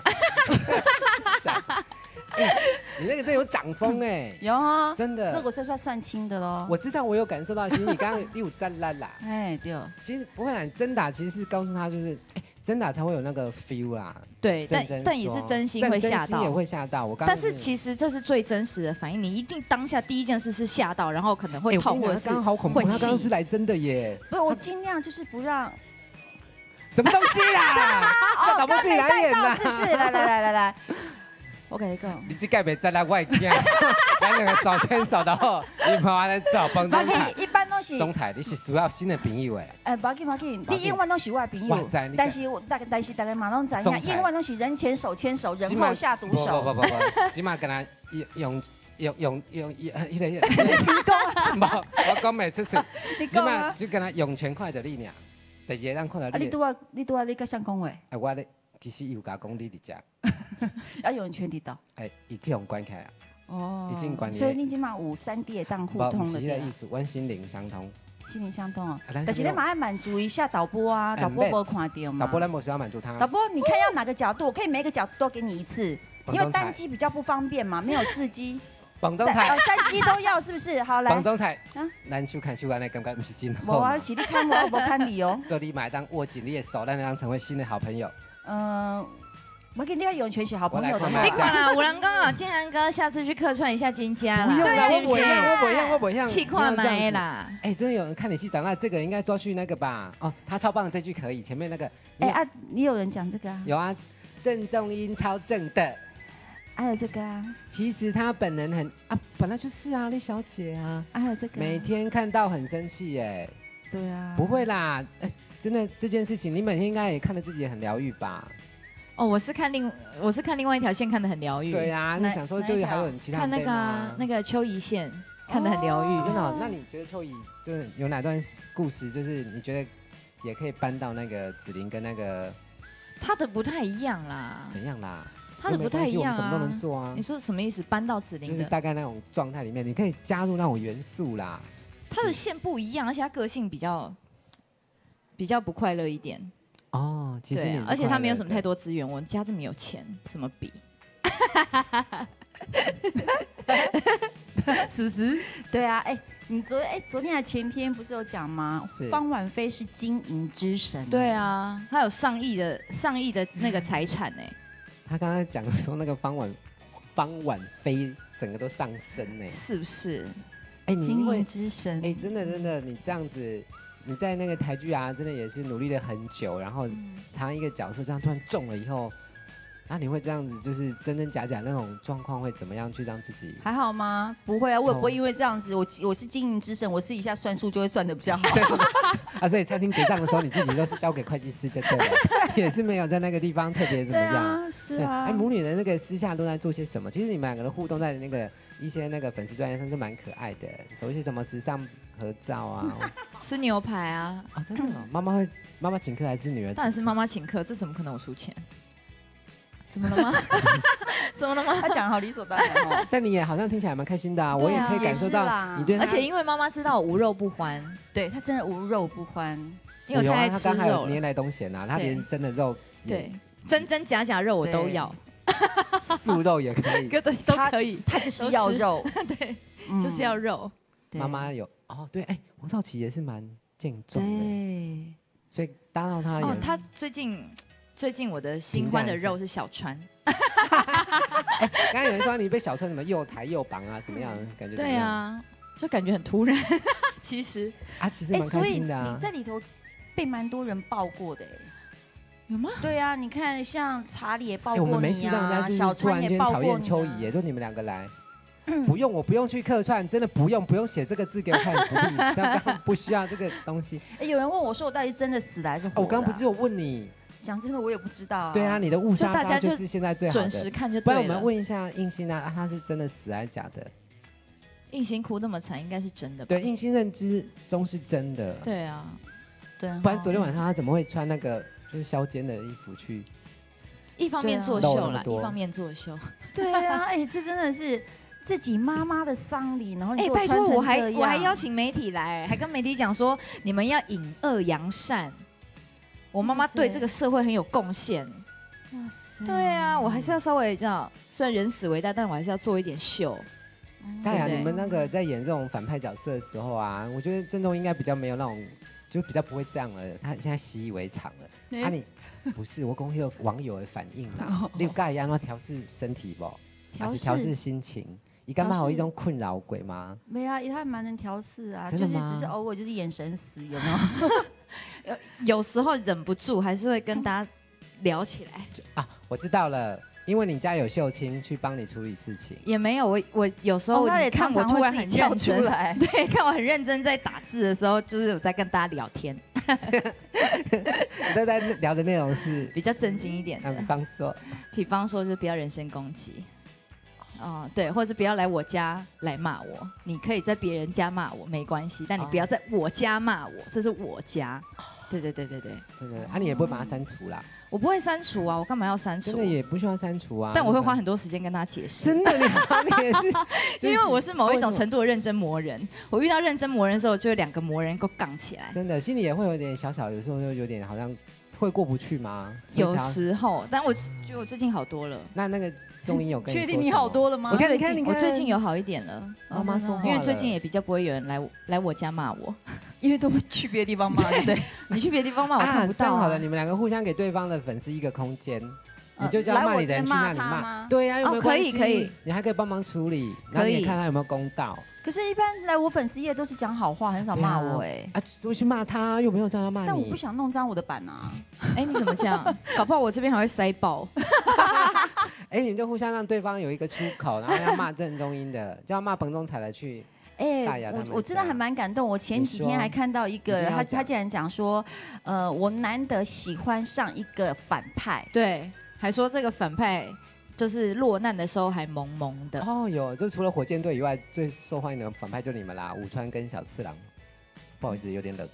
欸、你那个真有掌风哎、欸， 有啊， 真的， 这个是算算轻的喽。 我知道，我有感受到，其实你刚刚你有站烂啦， 哎对， 其实不会啦，真打其实是告诉他就是，哎、欸，真打才会有那个 feel 啦。 对，但但也是真心会吓到， 也会吓到。我刚， 但是其实这是最真实的反应，你一定当下第一件事是吓到，然后可能会痛，或者是好恐怖，他刚刚是来真的耶。 不是，我尽量就是不让。 什么东西啦？这导播自己来演的， 是不是？来来来来来。我跟你讲， 你这盖没在那外边，咱两个手牵手的后，你跑完来找帮中彩。 一般都是。 中彩，你是需要新的朋友诶。 哎，不要紧不要紧，你永远都是我的朋友。但是我大但是大家马拢知影，永远都是人前手牵手，人后下毒手。 不不不不，起码跟他用用用用一一个一个。你讲啊？我讲没出水，起码就跟他用全快的力量，第二让看到你。 你拄啊，你拄啊，你甲谁讲话？ 哎，我咧。其实有甲讲你伫遮， 要有人圈地道。 哎，伊去用关起来。哦，已经关。 所以你今嘛有三 D 的当互通了。 不是意思，阮心灵相通。 心灵相通哦，但是你马上满足一下导播啊，导播无看到嘛。 导播咱无需要满足他。 导播，你看要哪个角度？我可以每个角度都给你一次，因为单机比较不方便嘛，没有四机。 绑中彩， 三机都要是不是？好来。 绑中彩，嗯，咱手看手安尼，感觉不是真好。 无啊，是你看我，我看你哦。 所以你买当握紧你的手，咱让成为新的好朋友。 嗯。我跟你要有全是好朋友的。 你看啦，五郎哥啊，建涵哥，下次去客串一下金家啦， 是不是？ 我不像，我不像， 气跨麦啦。 哎，真的有人看你戏长大，这个应该抓去那个吧？哦，他超棒，这句可以。前面那个， 哎啊，你有人讲这个啊？ 有啊，郑中英超正的。 还有这个啊？ 其实他本人很啊，本来就是啊，李小姐啊。 还有这个。 每天看到很生气耶。 对啊。 不会啦，哎，真的这件事情，你每天应该也看得自己很疗愈吧？ 哦，我是看另我是看另外一条线看得很疗愈。 对啊，你想说就还有其他看那个那个秋怡线看得很疗愈， 真的。那你觉得秋怡就是有哪段故事，就是你觉得也可以搬到那个子琳跟那个？ 他的不太一样啦。 怎样啦？ 他的不太一样啊。 什么都能做啊。 你说什么意思？搬到子琳就是大概那种状态里面，你可以加入那种元素啦。 他的线不一样，而且他个性比较比较不快乐一点。 哦，其实对、啊，而且他没有什么太多资源，我家这么有钱，怎么比？是不是？ 对啊，哎、欸，你昨哎、欸、昨天还前天不是有讲吗？方婉菲是金银之神、啊。 对啊，他有上亿的上亿的那个财产哎、欸。 他刚才讲说那个方婉方婉菲整个都上升哎、欸， 是不是？ 哎、欸，金银之神， 哎、欸，真的真的，你这样子。你在那个台剧啊，真的也是努力了很久，然后尝一个角色，这样突然中了以后， 那你会这样子，就是真真假假那种状况会怎么样去让自己？ 还好吗？不会啊，我也不会因为这样子，我我是经营之神，我试一下算数就会算得比较好。 啊，所以餐厅结账的时候，你自己都是交给会计师就对了，也是没有在那个地方特别怎么样。 对啊，是啊。 哎，母女的那个私下都在做些什么？其实你们两个的互动在那个一些那个粉丝专页上都蛮可爱的，走一些什么时尚合照啊， 吃牛排啊。 啊，真的、哦，妈妈会妈妈请客还是女儿？ 当然是妈妈请客，这怎么可能我出钱？怎么了吗？怎么了吗？ 他讲好理所当然哦。 但你也好像听起来蛮开心的啊，我也可以感受到你对。 而且因为妈妈知道我无肉不欢， 对她真的无肉不欢， 因为我太爱吃肉了。 他刚还有年来东咸啊，他连真的肉， 对，真真假假肉我都要， 素肉也可以， 对都可以。 他就是要肉， 对，就是要肉。 妈妈有哦，对，哎，王少奇也是蛮健壮的， 对， 所以搭到他。 哦，他最近。最近我的新欢的肉是小川。 刚刚有人说你被小川什么又抬又绑啊，怎么样？感觉对啊，就感觉很突然。其实啊，其实蛮开心的啊。 你在里头被蛮多人抱过的， 有吗？ 对啊，你看像查理也抱过你啊， 我们没事让人家就是突然间讨厌秋怡耶，就你们两个来。不用，我不用去客串，真的不用，不用写这个字给我看，不必，刚刚不需要这个东西。 哎，有人问我说我到底真的死了还是活？ 我刚刚不是有问你。 讲真的，我也不知道、啊。 对啊，你的误杀法就是现在最好的。 准时看就对了。 不然我们问一下应心啊，他是真的死还是假的？ 应心哭那么惨，应该是真的吧？ 对，应心认知中是真的。 对啊， 对。 不然昨天晚上他怎么会穿那个就是削肩的衣服去？ 一方面作秀啦，一方面作秀。 对啊，哎，这真的是自己妈妈的丧礼，然后哎， 拜托，我还我还邀请媒体来，还跟媒体讲说你们要隐恶扬善。我妈妈对这个社会很有贡献，哇塞！对啊，我还是要稍微这样，虽然人死为大，但我还是要做一点秀。 当然，你们那个在演这种反派角色的时候啊，我觉得郑重应该比较没有那种，就比较不会这样了。他现在习以为常了。啊，你不是我公有网友的反应啦，你有盖要要调试身体不？还是调试心情？你干嘛有一种困扰鬼吗？ 没啊，他蛮能调试啊， 真的吗？ 就是只是偶尔就是眼神死，有没有？ 有有时候忍不住还是会跟大家聊起来啊。我知道了，因为你家有秀清去帮你处理事情。 也没有，我我有时候你看我突然很认真，对，看我很认真在打字的时候，就是我在跟大家聊天。 你都在聊的内容是比较正经一点的， 比方说， 比方说就是不要人身攻击。哦，对，或者是不要来我家来骂我，你可以在别人家骂我没关系，但你不要在我家骂我，这是我家。对对对对对， 真的，啊，你也不会把它删除啦？ 我不会删除啊，我干嘛要删除？ 真的也不需要删除啊， 但我会花很多时间跟他解释。 真的，你你也是， 因为我是某一种程度的认真魔人，我遇到认真魔人的时候，就有两个魔人够杠起来。 真的，心里也会有点小小，有时候就有点好像。会过不去吗？ 有时候，但我觉得我最近好多了。 那那个中医有跟你说？ 确定你好多了吗？ 我看你看你看， 我最近有好一点了。 妈妈说话了， 因为最近也比较不会有人来来我家骂我， 因为都不去别的地方骂。对， 你去别的地方骂我看不到。 好了，你们两个互相给对方的粉丝一个空间，你就叫骂你的人去那里骂。对呀，有没有关系？ 可以可以， 你还可以帮忙处理，然后你看他有没有公道。 可是，一般来我粉丝页都是讲好话，很少骂我哎。 啊，我去骂他，又没有叫他骂你。 但我不想弄脏我的版啊。 哎，你怎么这样？搞不好我这边还会塞爆。 哎，你就互相让对方有一个出口，然后要骂郑中英的，就要骂彭宗彩的去。 哎，我我真的还蛮感动。我前几天还看到一个，他他竟然讲说，呃，我难得喜欢上一个反派， 对，还说这个反派。就是落难的时候还萌萌的哦，有就除了火箭队以外，最受欢迎的反派就你们啦，武川跟小次郎。不好意思，有点冷。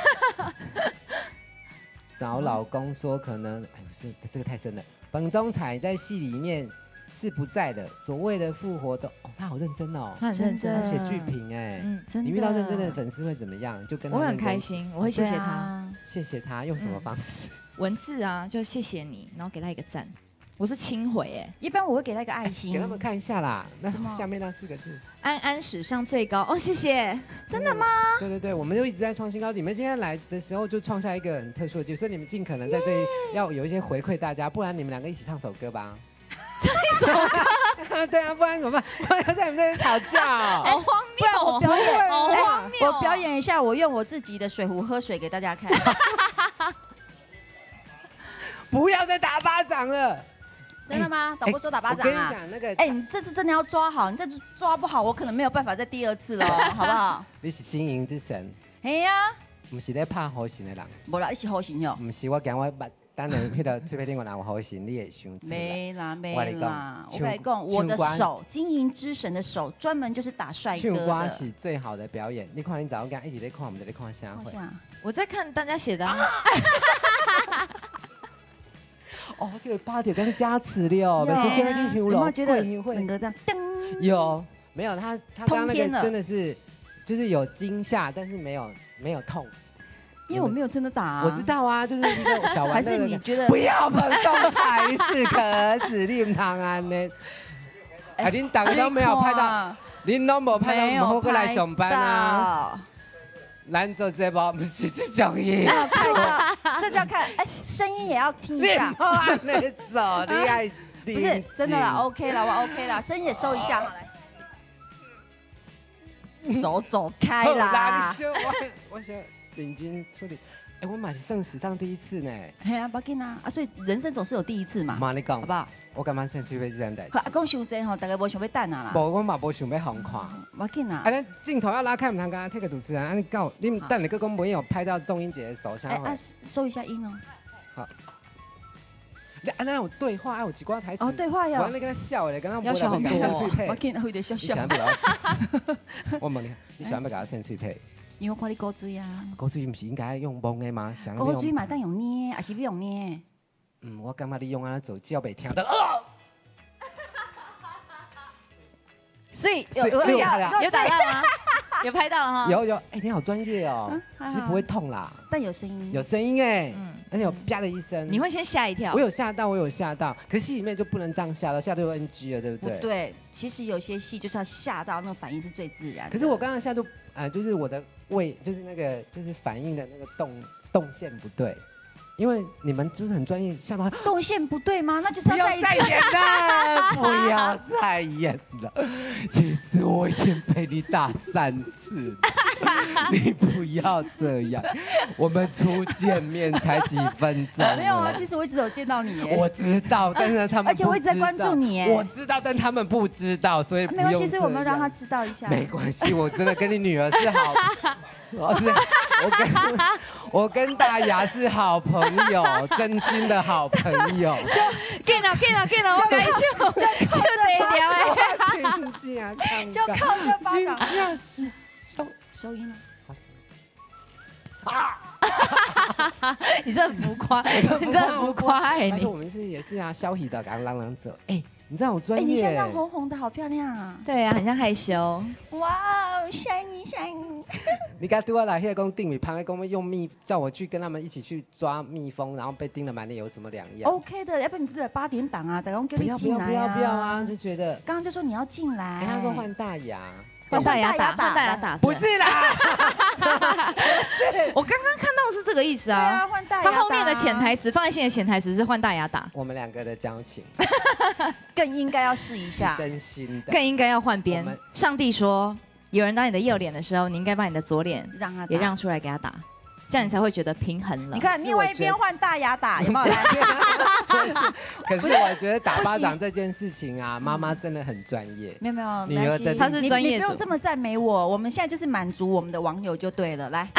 找老公说可能，哎，是这个太深了。本宗彩在戏里面是不在的，所谓的复活都，哦，他好认真哦， 他很认真， 他写剧评哎，嗯，真的。你遇到认真的粉丝会怎么样？就跟他我很开心，我会谢谢他， 谢谢他，用什么方式？ 文字啊，就谢谢你，然后给他一个赞。我是轻回哎， 一般我会给他一个爱心， 给他们看一下啦。那下面那四个字， 安安史上最高哦，谢谢， 真的吗？ 对对对，我们就一直在创新高。你们今天来的时候就创下一个很特殊的记录，所以你们尽可能在这里要有一些回馈大家，不然你们两个一起唱首歌吧。 唱一首歌？对啊，不然怎么办？不然像你们在这里吵架， 好荒谬哦！ 表演， 好荒谬！ 我表演一下，我用我自己的水壶喝水给大家看。 不要再打巴掌了。 真的吗？导播说打巴掌啊？ 我跟你讲那个， 哎，你这次真的要抓好，你这次抓不好，我可能没有办法再第二次了，好不好？ 你是经营之神。 哎呀， 不是咧拍好型的人。 无啦，一起好型哟。 不是我讲我捌，当然迄个嘴巴顶我拿有好型，你也想出来。 没啦没啦，我跟你讲，我的手经营之神的手，专门就是打帅哥的。 唱歌是最好的表演。你看你早上跟一直在看，我们在看啥会？ 我在看大家写的。 哦，给八点跟加持了，没说跟你听了， 有没有觉得整个这样噔？ 有，没有他他刚刚那个真的是，就是有惊吓，但是没有没有痛， 因为我没有真的打。 我知道啊，就是一个小玩。 还是你觉得不要碰动才是可指令汤安呢？哎，您大家都没有拍到，您都没拍到，我们后过来上班啊。咱做这包不是这种音， 拍到，这是要看，哎，声音也要听一下。 你走，你爱不是真的啦 ，OK 啦，我 OK 啦，声音也收一下，好来，手走开啦。 我我想领巾处理，哎，我嘛是算史上第一次呢。 嘿啊，不要紧啊，啊，所以人生总是有第一次嘛。 妈，你讲， 好不好？ 我感觉生气会这样代志。 阿公伤济吼，大家无想要等啊啦。 无，我嘛无想要互看。 不要紧啊。 啊，咱镜头要拉开，唔通刚刚 take 主持人，啊，你告你等你个公没有拍到仲英姐的手， 哎啊，收一下音哦。 好。啊，那有对话，有几挂台词。 哦，对话有。 我那个笑的，刚刚要求很多。 我见会得笑笑。 你喜欢不搞？我问你，你喜欢不搞先脆配？ 因为我看你狗嘴啊。 狗嘴不是应该用蒙的吗？想狗嘴嘛，当用捏，还是不用捏？ 嗯，我感觉你用安走，只要被听到。 所以有有有有打到吗？有拍到了哈。 有有，哎，你好专业哦。其实不会痛啦， 但有声音。 有声音哎，而且有啪的一声。 你会先吓一跳。 我有吓到，我有吓到，可是戏里面就不能这样吓到，吓到就 N G 了，对不对？ 不对，其实有些戏就是要吓到，那个反应是最自然。 可是我刚刚吓就，呃，就是我的胃，就是那个就是反应的那个动动线不对。因为你们就是很专业，吓到动线不对吗？那就是要再再演了，不要再演了。其实我已经被你打三次，你不要这样。我们初见面才几分钟， 没有啊。其实我一直有见到你， 我知道，但是他们而且我一直在关注你， 我知道，但他们不知道，所以没关系，所以我们让他知道一下。 没关系，我真的跟你女儿是好。我是我跟我跟大牙是好朋友，真心的好朋友。 就见了见了见了，我该秀就就这一条哎，就靠这巴掌， 这样是收收音了。 啊！你这很浮夸，你这很浮夸哎！ 你我们是也是啊，消息的刚朗朗者哎。你这样好专业， 哎，你现在红红的，好漂亮啊！ 对啊，很像害羞。 哇，shiny shiny！ 你刚对我来，现讲定米旁边跟我们用蜜，叫我去跟他们一起去抓蜜蜂，然后被叮得满脸，有什么两样 ？OK 的，要不然你不是八点档啊？等下给你进来啊！ 不要不要不要啊！就觉得刚刚就说你要进来， 哎，他说换大牙。 换大牙打，换大牙打， 不是啦， 我刚刚看到是这个意思啊。 换大牙打， 他后面的潜台词，放在线的潜台词是换大牙打。 我们两个的交情， 更应该要试一下， 真心的， 更应该要换边。上帝说，有人打你的右脸的时候，你应该把你的左脸让他也让出来给他打，这样你才会觉得平衡了。 你看，另外一边换大牙打，有没有？ 可是我觉得打巴掌这件事情啊，妈妈真的很专业。 没有没有， 女儿的她是专业组，你不用这么赞美我。我们现在就是满足我们的网友就对了。来，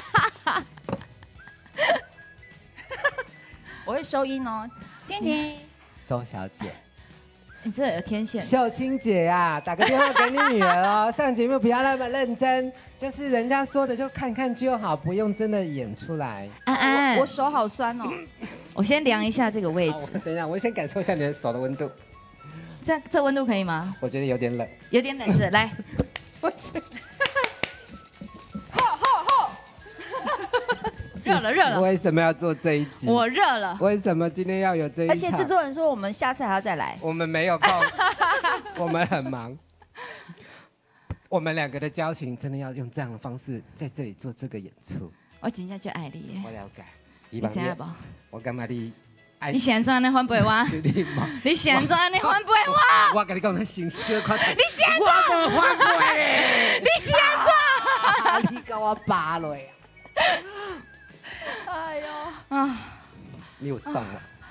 我会收音哦。婷婷， 周小姐， 你这有天线。 秀清姐呀，打个电话给你女儿哦。上节目不要那么认真，就是人家说的就看看就好，不用真的演出来。 安安， 我手好酸哦。 我先量一下这个位置。 等一下，我先感受一下你的手的温度。 这这温度可以吗？ 我觉得有点冷， 有点冷是。来，我去。吼吼吼！热了热了。 为什么要做这一集？ 我热了。 为什么今天要有这一集？ 而且制作人说我们下次还要再来。 我们没有空，我们很忙。我们两个的交情真的要用这样的方式在这里做这个演出。 我真正就爱你。 我了解。 你知道不？ 我干嘛你？ 你现在安尼反背我？你现在安尼反背我？ 我跟你讲，你先小看。 你现在？ 我无反背。 你现在？ 你给我扒落。 哎呦啊！ 你有送了？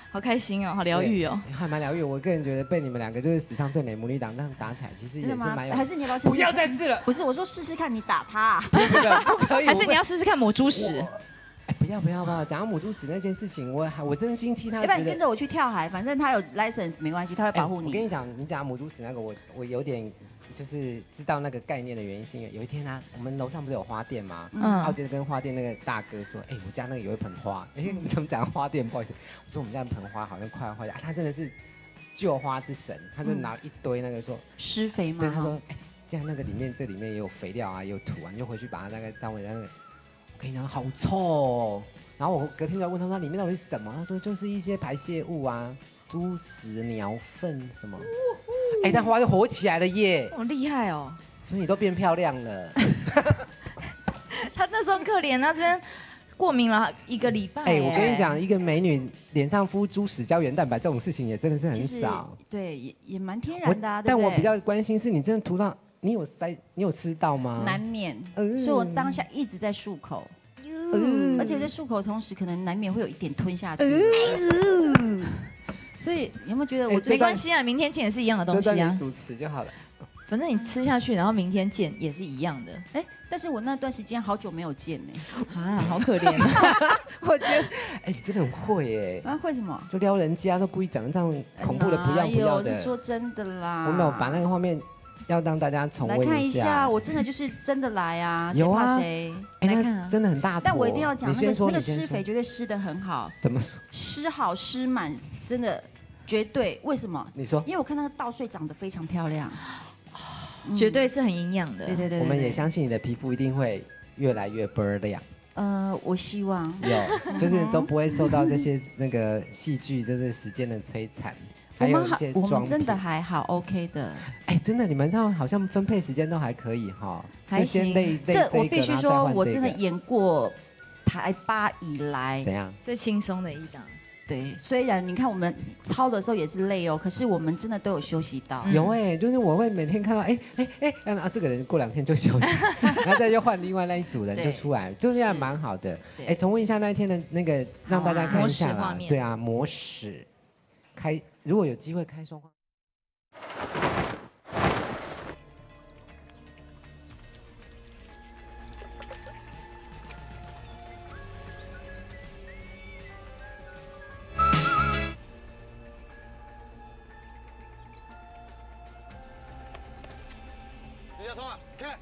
好开心哦，好疗愈哦， 还蛮疗愈。我个人觉得被你们两个就是史上最美母女档这样打起来，其实也是蛮有。 还是你要不要试试？ 不要再试了。 不是，我说试试看，你打他。 不可以。 还是你要试试看抹猪屎？ 哎，不要不要不要！讲到母猪屎那件事情，我我真心替他。 要不然跟着我去跳海，反正他有 license 没关系，他会保护你。 我跟你讲，你讲母猪屎那个，我我有点。就是知道那个概念的原因，是因为有一天啊，我们楼上不是有花店吗？嗯，我就跟花店那个大哥说，哎，我家那个有一盆花，哎，你怎么讲花店？不好意思，我说我们家盆花好像快要坏了，啊，他真的是救花之神，他就拿一堆那个说施肥吗？ 对，他说，哎，这样那个里面这里面也有肥料啊，也有土啊，你就回去把它那个单位那个，我跟你讲好臭哦。然后我隔天就问他说里面到底是什么？他说就是一些排泄物啊，猪屎、鸟粪什么。哎、欸，但花就火起来了耶！ 好厉害哦！ 所以你都变漂亮了。 他那时候很可怜啊，这边过敏了一个礼拜。 哎、欸，我跟你讲，一个美女脸上敷猪屎胶原蛋白这种事情也真的是很少。 对，也也蛮天然的、啊。 但我比较关心是你真的涂到，你有塞，你有吃到吗？ 难免，嗯、所以我当下一直在漱口。嗯、而且在漱口的同时，可能难免会有一点吞下去。嗯所以有没有觉得我没关系啊？明天见也是一样的东西啊。 主持就好了。 反正你吃下去，然后明天见也是一样的。 哎，但是我那段时间好久没有见呢。 啊，好可怜。 我觉得，哎，真的很会哎。 啊，会什么？ 就撩人家，都故意讲这样恐怖的不要不要的。 我是说真的啦。 我没有把那个画面要让大家重温来看一下。我真的就是真的来啊，谁怕谁？ 来看，真的很大。 但我一定要讲那个那个施肥绝对施得很好。 怎么说？ 施好施满，真的。绝对，为什么？ 你说， 因为我看那个稻穗长得非常漂亮， 嗯、绝对是很营养的。 对对 对, 对， 我们也相信你的皮肤一定会越来越倍儿亮。 呃，我希望有，就是都不会受到这些那个戏剧就是时间的摧残，还有一些我们真的还好 ，OK 的。 哎，真的，你们这样好像分配时间都还可以哈。 还行。这我必须说，我真的演过台八以来怎样最轻松的一档。 对，虽然你看我们操的时候也是累哦，可是我们真的都有休息到。 有哎、欸，就是我会每天看到，哎哎哎，啊这个人过两天就休息，然后再又换另外那一组人就出来，就这样蛮好的。哎，重温一下那一天的那个，让大家看一下啦。对啊，磨屎，开如果有机会开双。 看，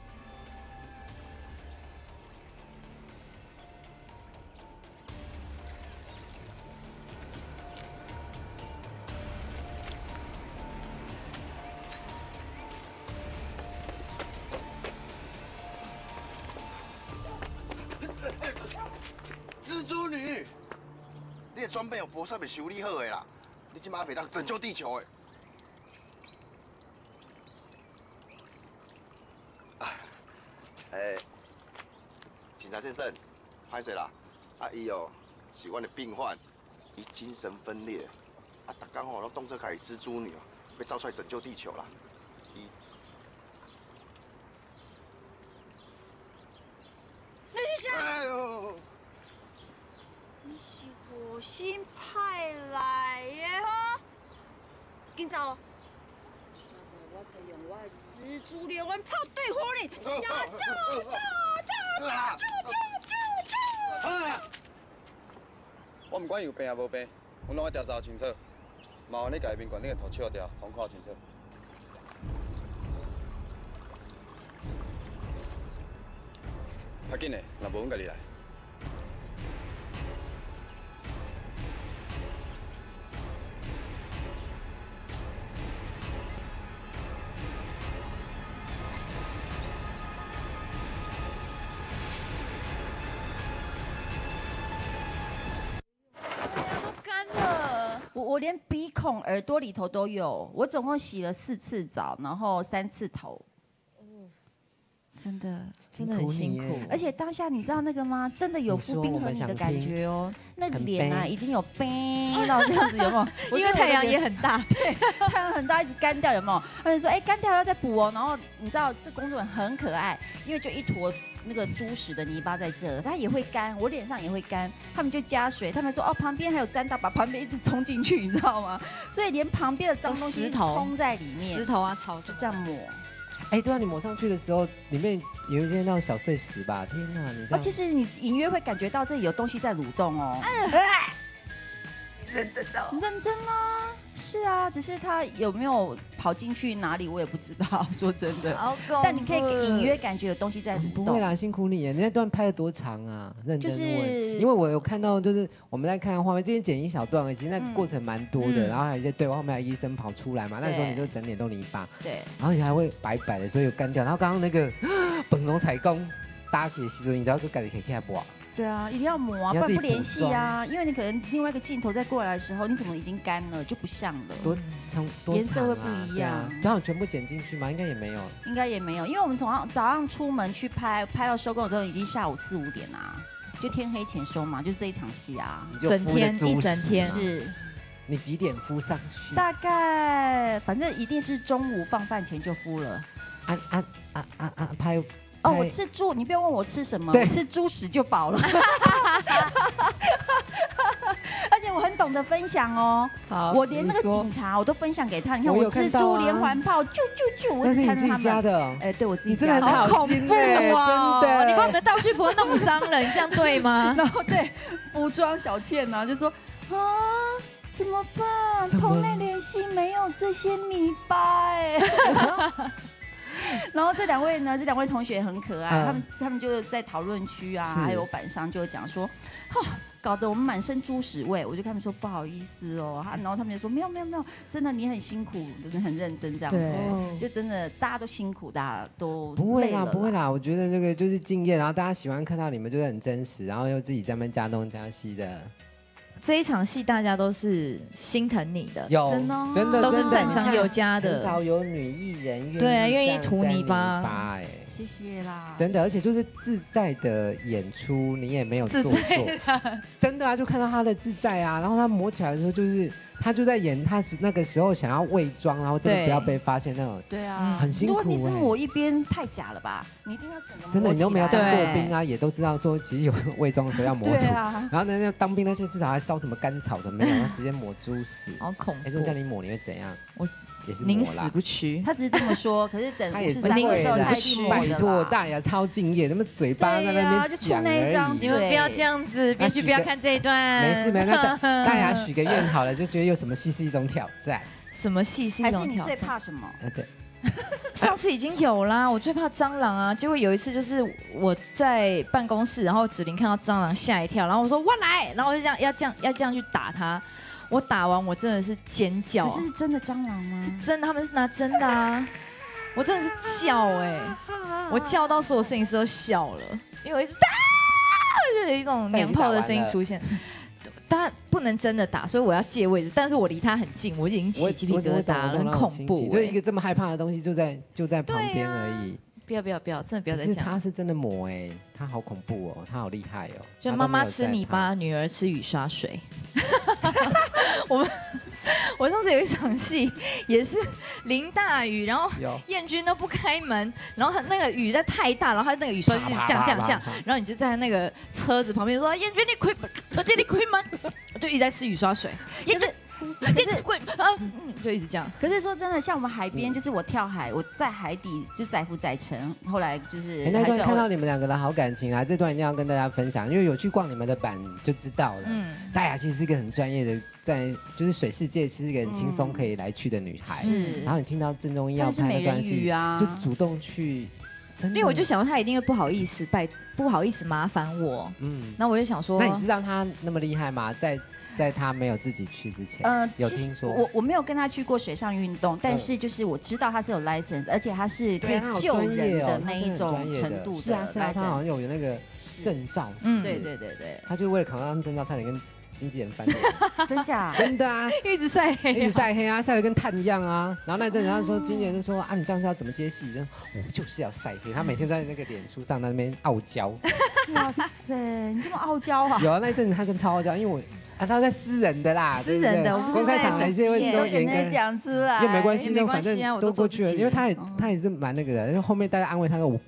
蜘蛛女，你的装备有博士未修理好的啦，你即马袂当拯救地球的。 哎，警察先生，歹势啦，啊伊哦是阮的病患，伊精神分裂，啊，逐工吼拢当作家己蜘蛛女哦，要走出来拯救地球啦。伊， 你是啥？ 哎呦， 你是火星派来的吼？紧走！我得用我的蜘蛛链丸炮对付你！救救救救救救救救！ 我唔管有病也无病，我拢爱调查清楚。麻烦你家面管顶个头切掉，互看清楚。较紧的，若无阮家己来。 我连鼻孔、耳朵里头都有，我总共洗了四次澡，然后三次头。哦，真的， 真的很辛苦。 而且当下你知道那个吗？真的有敷冰河你的感觉哦，那脸啊已经有冰到这样子，有没有？ 因为太阳也很大， 对，太阳很大，一直干掉，有没有？他们说，哎，干掉要再补哦。然后你知道这工作人很可爱，因为就一坨那个猪屎的泥巴在这，它也会干，我脸上也会干。他们就加水，他们说哦，旁边还有沾到，把旁边一直冲进去，你知道吗？所以连旁边的脏东西冲在里面， 石头啊、草就这样抹。 哎，对啊，你抹上去的时候，里面有一些那种小碎石吧？天哪，你这样， 其实你隐约会感觉到这里有东西在蠕动哦。认真的、哦，认真啊，是啊，只是他有没有跑进去哪里，我也不知道。说真的，但你可以隐约感觉有东西在蠕动。 不会啦，辛苦你耶！你那段拍了多长啊？认真问，就是因为我有看到，就是我们在看画面，之前剪一小段，其实那个过程蛮多的，嗯、然后还有一些对后面还有医生跑出来嘛，那时候你就整脸都泥巴， 对， 然后你还会白白的，所以有干掉。然后刚刚那个本龙彩工，大家可以吸收，你知道就改的可以看不好。 对啊，一定要抹啊，不然不联系啊。因为你可能另外一个镜头再过来的时候，你怎么已经干了就不像了， 多长颜色会不一样。 然后全部剪进去吗？应该也没有， 应该也没有，因为我们从早上出门去拍，拍到收工的时候已经下午四五点啦，就天黑前收嘛，就这一场戏啊， 整天一整天是。 你几点敷上去？ 大概反正一定是中午放饭前就敷了。 啊啊啊啊啊！拍。 哦，我吃猪，你不要问我吃什么，我吃猪屎就饱了。而且我很懂得分享哦，我连那个警察我都分享给他。你看我吃猪连环炮，啾啾啾，我一直看着他们。 家的， 哎，对我自己家的， 好恐怖哦！真的， 你把我们的道具服弄脏了，你这样对吗？ 然后对服装小倩呢，就说啊。怎么办？棚内联系没有这些泥巴哎。然后这两位呢，这两位同学很可爱，嗯、他们他们就在讨论区啊，还有板上就讲说，哦，搞得我们满身猪屎味。我就跟他们说不好意思哦，然后他们就说没有没有没有，真的你很辛苦，真的很认真这样子，就真的大家都辛苦，大家都不会啦不会啦，我觉得这个就是敬业，然后大家喜欢看到你们就是很真实，然后又自己在那边加东加西的。 这一场戏大家都是心疼你的， 有真的真的都是赞赏有加的， 很少有女艺人愿意对愿意涂泥巴， 哎， 谢谢啦， 真的，而且就是自在的演出，你也没有做作，真的啊，就看到他的自在啊，然后他抹起来的时候就是。他就在演，他是那个时候想要伪装，然后真的不要被发现那种， 对啊， 很辛苦。 如果你只抹一边太假了吧？你一定要整个抹起来。 真的，你又没有当过兵啊，也都知道说其实有伪装的时候要抹土。 啊。 然后呢，当兵那些至少还烧什么干草的没有，直接抹猪屎。 好恐怖！ 哎，说叫你抹你会怎样？我。也是宁死不屈， 他只是这么说，可是等他也是宁死不屈， 拜托大牙超敬业，那么嘴巴在那边讲而已。 你们不要这样子，编剧不要看这一段。 没事没事，那大牙许个愿好了，就觉得有什么戏是一种挑战。 什么戏是一种挑战？ 还是你最怕什么？ 呃对， 上次已经有啦，我最怕蟑螂啊。结果有一次就是我在办公室，然后子琳看到蟑螂吓一跳，然后我说我来，然后我就这样要这样要这样去打它。我打完，我真的是尖叫。 可是是真的蟑螂吗？ 是真的，他们是拿真的啊！我真的是叫哎、欸，我叫到所有摄影师都笑了，因为我一直打，就有一种娘炮的声音出现。当然不能真的打，所以我要借位置，但是我离他很近，我已经起鸡皮疙瘩了，很恐怖、欸。 就一个这么害怕的东西，就在就在旁边而已。 不要不要不要，真的不要再讲。 可是他是真的魔哎、欸，他好恐怖哦，他好厉害哦。 就妈妈吃泥巴，女儿吃雨刷水。我们我上次有一场戏也是淋大雨，然后燕君都不开门，然后那个雨在太大，然后他那个雨刷就是降降降，然后你就在那个车子旁边说燕君你开门，我叫你开门，就一直在吃雨刷水，燕君。可是贵啊，就一直这样。 可是说真的，像我们海边，就是我跳海，我在海底就载浮载沉，后来就是。 那段看到你们两个的好感情啊，这段一定要跟大家分享，因为有去逛你们的版就知道了。嗯，大雅其实是一个很专业的，在就是水世界是一个很轻松可以来去的女孩。是。然后你听到郑中医要拍那段戏，就主动去。 因为我就想说他一定会不好意思，拜不好意思麻烦我。嗯。那我就想说， 那你知道他那么厉害吗？在。在他没有自己去之前，呃，有听说我我没有跟他去过水上运动，但是就是我知道他是有 license， 而且他是可以救人的那一种程度的。 是啊是啊，他好像有那个证照。 嗯，对对对对， 他就为了考到他们证照，差点跟经纪人翻脸。 真假？ 真的啊， 一直晒黑， 一直晒黑啊，晒得跟炭一样啊。然后那阵子他说，经纪人就说啊，你这样是要怎么接戏？我就是要晒黑。他每天在那个脸书上那边傲娇。 哇塞，你这么傲娇啊？ 有啊，那一阵子他真超傲娇，因为我。啊，他在私人的啦， 私人的， 公开场还是会说严格讲出来， 又没关系，那反正都过去了，因为他也他也是蛮那个的，因为后面大家安慰他说我不要，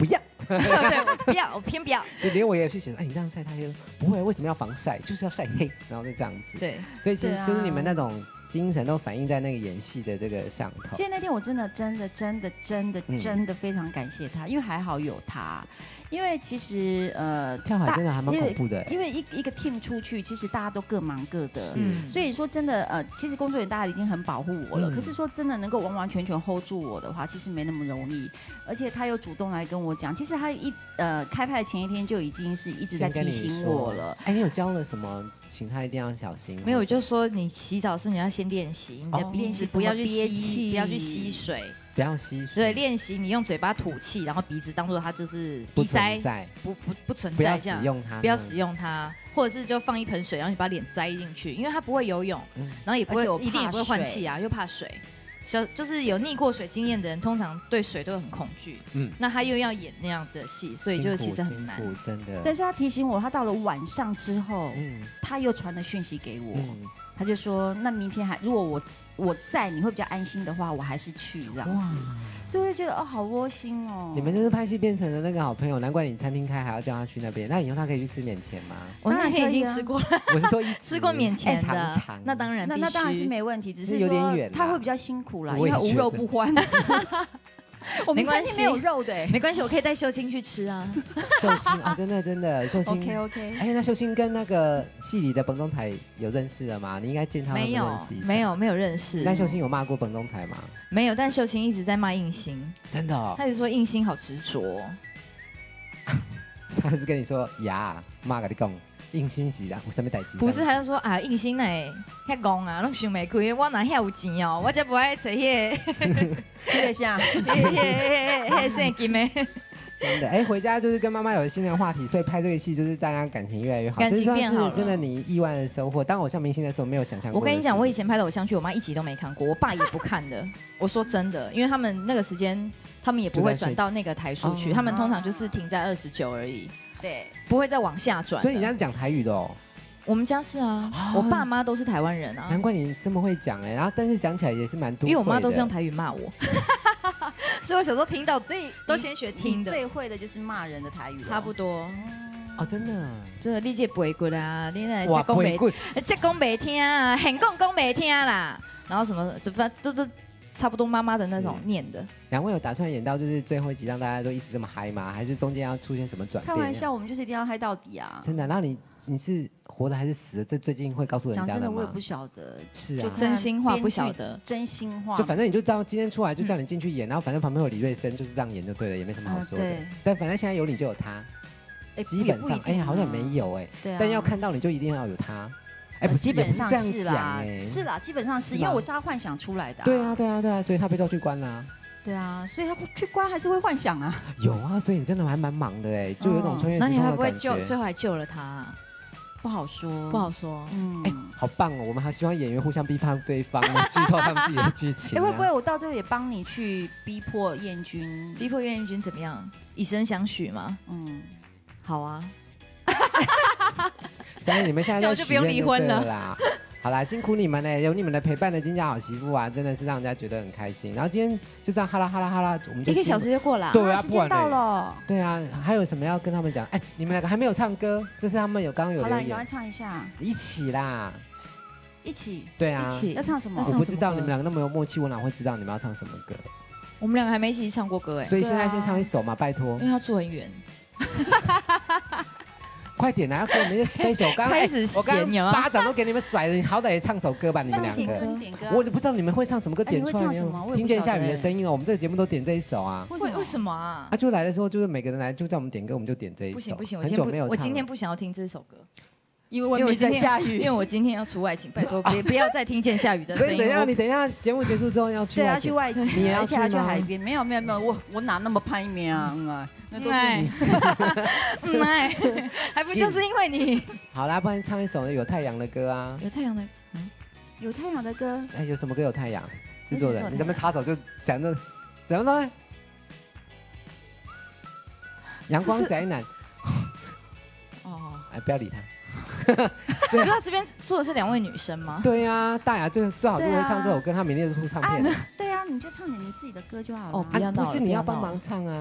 对，我不要，我偏不要。 对，连我也去写，哎，你这样晒太黑了，不会，为什么要防晒？就是要晒黑，然后就这样子。 对， 所以其实就是你们那种精神都反映在那个演戏的这个上头。 其实那天我真的真的真的真的真的非常感谢他，因为还好有他。因为其实呃， 跳海真的还蛮恐怖的， 因为一一个 team 出去，其实大家都各忙各的， 嗯， 所以说真的呃，其实工作人员大家已经很保护我了， 嗯， 可是说真的能够完完全全 hold 住我的话，其实没那么容易。而且他又主动来跟我讲，其实他一呃开拍前一天就已经是一直在提醒我了。 哎，你有教了什么？请他一定要小心。 没有，就说你洗澡时你要先练习，你的鼻子不要去吸气，不要去吸水。 不要吸水， 对，练习你用嘴巴吐气，然后鼻子当做它就是鼻塞，不不不存在， 不要使用它， 不要使用它，或者是就放一盆水，然后你把脸栽进去，因为它不会游泳，嗯、然后也不会一定也不会换气啊，又怕水。小就是有溺过水经验的人，通常对水都很恐惧，嗯，那他又要演那样子的戏，所以就其实很难， 真的。 但是他提醒我，他到了晚上之后，嗯，他又传了讯息给我。嗯，他就说，那明天还如果我我在，你会比较安心的话，我还是去这样子，所以我就觉得哦，好窝心哦。 你们就是拍戏变成了那个好朋友，难怪你餐厅开还要叫他去那边。那以后他可以去吃免钱吗？ 我那天已经吃过了， 我是说吃过免钱的，那当然那那当然是没问题，只是有点远， 他会比较辛苦啦，因为无肉不欢。我们餐厅没有肉的， 没关系，我可以带秀清去吃啊。 秀清啊，真的真的，秀清 OK OK。 哎，那秀清跟那个戏里的本总裁有认识了吗？你应该见他们认识一下。 没有，没有认识。 那秀清有骂过本总裁吗？ 没有，但秀清一直在骂应兴。 真的哦， 他就说应兴好执着。 他是跟你说呀，骂给你讲。应兴是啊，有什么代志？ 不是，他就说啊，应兴呢，遐戆啊，拢想袂开。我哪遐有钱哦，我才不爱找迄个， 迄个啥， 迄个迄个迄个现金的。 真的，哎，回家就是跟妈妈有新的话题，所以拍这个戏就是大家感情越来越好， 感情变好了。 真的，你意外的收获。当偶像明星的时候，没有想象过。 我跟你讲，我以前拍的偶像剧，我妈一集都没看过，我爸也不看的。我说真的，因为他们那个时间，他们也不会转到那个台数去，他们通常就是停在二十九而已。对，不会再往下转。 所以你这样讲台语的哦？ 我们家是啊，哦、我爸妈都是台湾人啊。 难怪你这么会讲哎、欸，然后但是讲起来也是蛮多。 因为我妈都是用台语骂我，所以我小时候听到，所以都先学听的。 最会的就是骂人的台语， 差不多。 哦，真的， 真的，你这背骨啊，你那这讲没，这讲没听啊，很讲讲没听啦，然后什么，就反正都都。差不多妈妈的那种念的。 两位有打算演到就是最后一集让大家都一直这么嗨吗？还是中间要出现什么转变？ 开玩笑，我们就是一定要嗨到底啊！ 真的，然后你你是活的还是死的？这最近会告诉人家的吗？ 讲真的，我也不晓得。 是啊， 就真心话不晓得， 真心话。 就反正你就知道今天出来就叫你进去演，然后反正旁边有李瑞生，就是这样演就对了，也没什么好说的。但反正现在有你就有他，基本上哎好像没有哎，但要看到你就一定要有他。 哎，不，基本上是啦，是啦，基本上是因为我是他幻想出来的。 对啊，对啊，对啊，所以他被抓去关啦。 对啊，所以他去关还是会幻想啊。 有啊，所以你真的还蛮忙的哎，就有种穿越时空的感觉。那你会不会救？最后还救了他？ 不好说， 不好说。 嗯，哎，好棒哦！我们还希望演员互相逼迫对方，剧透他们自己的剧情。 哎，会不会我到最后也帮你去逼迫燕君？ 逼迫燕君怎么样？以身相许吗？嗯，好啊。 所以你们现在就不用离婚了啦。好啦，辛苦你们嘞，有你们的陪伴的金家好媳妇啊，真的是让人家觉得很开心。然后今天就这样哈啦哈啦哈啦，我们就一个小时就过了， 对啊， 时间到了。 对啊，还有什么要跟他们讲？哎，你们两个还没有唱歌，这是他们有刚刚有留言。 好了，你赶快唱一下。 一起啦， 一起。 对啊， 一起要唱什么？ 我不知道，你们两个那么有默契，我哪会知道你们要唱什么歌？ 我们两个还没一起唱过歌哎， 所以现在先唱一首嘛，拜托。 因为他住很远。 快点啊！要给我们一些 special。我刚开始闲聊， 巴掌都给你们甩了，你好歹也唱首歌吧，你们两个。我不知道你们会唱什么歌，点出来。听见下雨的声音哦，我们这个节目都点这一首啊。 为为什么啊？ 啊，就来的时候就是每个人来就叫我们点歌，我们就点这一首。 不行不行，我很久没有我今天不想要听这首歌， 因为我没在下雨， 因为我今天要出外景，拜托别不要再听见下雨的声音。 所以等一下，你等一下节目结束之后要去。 对啊，去外景， 你也要去去海边？没有没有没有，我我哪那么拍面啊？那都是你， 嗯哎，还不就是因为你？ 好啦，不然唱一首有太阳的歌啊。 有太阳的， 嗯，有太阳的歌。 哎，有什么歌有太阳？制作人，你这么插手就想着怎样呢？阳光宅男。哦，哎，不要理他。 你知道这边坐的是两位女生吗？ 对呀，大雅最最好就会唱这首歌，她明天就出唱片了。 对啊，你就唱你们自己的歌就好了。哦， 不要闹了，不是你要帮忙唱啊。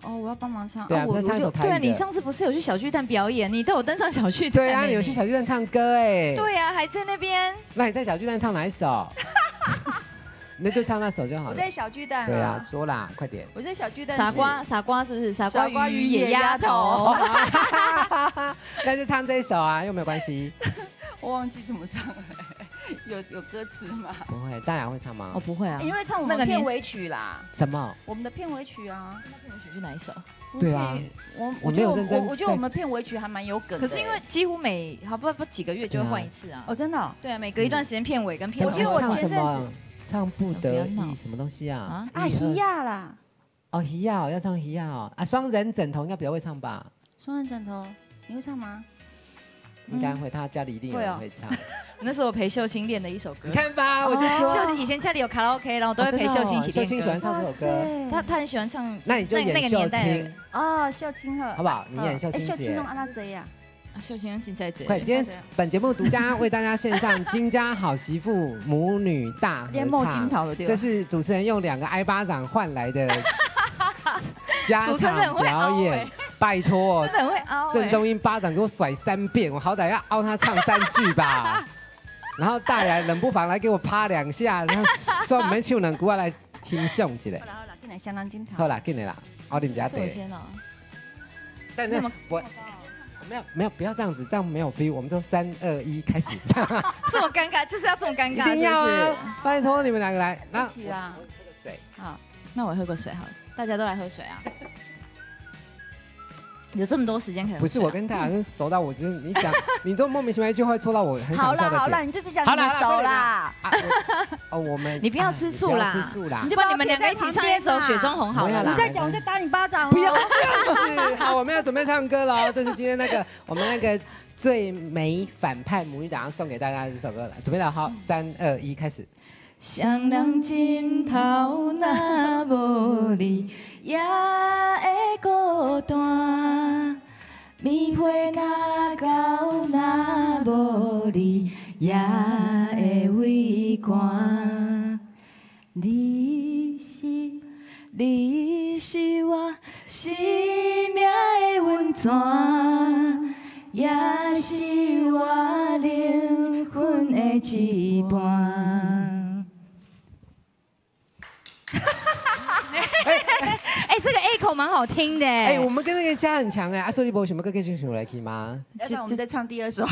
哦，我要帮忙唱。 对啊， 我唱一首台语的。 对啊，你上次不是有去小巨蛋表演？你都有登上小巨蛋。 对啊，你有去小巨蛋唱歌哎。 对啊，还在那边。 那你在小巨蛋唱哪一首？那就唱那首就好了。 我在小巨蛋。 对啊，说啦，快点。 我在小巨蛋。 傻瓜，傻瓜是不是？傻瓜与野丫头。 那就唱这一首啊，又没有关系。 我忘记怎么唱了。有有歌词吗？ 不会，大家会唱吗？ 我不会啊， 因为唱我们的片尾曲啦。 什么？ 我们的片尾曲啊。 那片尾曲是哪一首？ 对啊， 我我觉得我我我觉得我们片尾曲还蛮有梗。 可是因为几乎每好不不几个月就会换一次啊。 哦，真的？ 对啊，每隔一段时间片尾跟片尾。 因为我前阵子唱不得意什么东西啊？ 啊，希亚啦。 哦，希亚要唱希亚哦啊，双人枕头应该比较会唱吧？ 双人枕头，你会唱吗？ 应该会，他家里一定有人会唱。 那是我陪秀清练的一首歌， 你看吧，我就说， 秀清以前家里有卡拉 OK， 然后都会陪秀清一起练歌。 秀清喜欢唱这首歌， 他他很喜欢唱。 那你就演秀清哦，秀清呵， 好不好？你演秀清姐。 秀清弄阿拉贼呀， 秀清用金在贼。 快，今天本节目独家为大家献上金家好媳妇母女大合唱，这是主持人用两个挨巴掌换来的家常表演。拜托， 真的很会凹。 郑中英巴掌给我甩三遍，我好歹要凹他唱三句吧。然后大来冷不防来给我啪两下，然后说我们唱两句来欣赏一下。 好啦好啦，进来相当精彩。 好啦，进来啦，我你们家对。先哦。 但那我没有没有，不要这样子，这样没有 feel。我们就三二一开始唱。 这么尴尬，就是要这么尴尬， 一定要啊！拜托你们两个来， 一起啦。 喝个水。 好，那我喝个水好了，大家都来喝水啊。有这么多时间可以。 不是我跟大家熟到，我觉得你讲，你都莫名其妙一句话戳到我很想笑的点。 好啦好啦，你就是讲你们熟啦。 哦，我们你不要吃醋啦， 吃醋啦， 你就把你们两个一起唱一首《雪中红》好了。 你再讲，我再打你巴掌。 不要这样子。好，我们要准备唱歌了，这是今天那个我们那个最美反派母女档送给大家的这首歌了。准备了，好，三二一，开始。 双人枕头若无你，也会孤单；棉被若厚若无你，也会畏寒。你是你是我生命的温泉，也是我灵魂的一半。 哎，这个 A 口蛮好听的。 哎，我们跟那个家很强哎，阿说你播什么歌可以选出来听吗？ 要不然我们再唱第二首。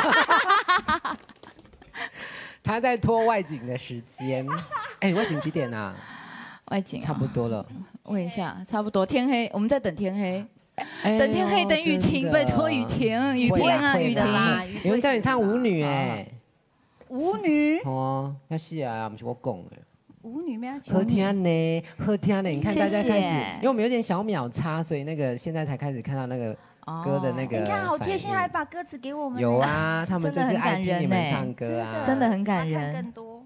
他在拖外景的时间。哎，外景几点啊？ 外景差不多了。 问一下，差不多天黑，我们在等天黑。等天黑，等雨停，拜托雨停，雨停啊，雨停。 有人叫你唱舞女哎。 舞女？ 哦，那是啊，不是我讲的。 舞女咩？ 好听呢，好听呢！你看大家开始，因为我们有点小秒差，所以那个现在才开始看到那个歌的那个。 你看好贴心，还把歌词给我们。 有啊，他们就是爱听你们唱歌啊， 真的很感人。 更多。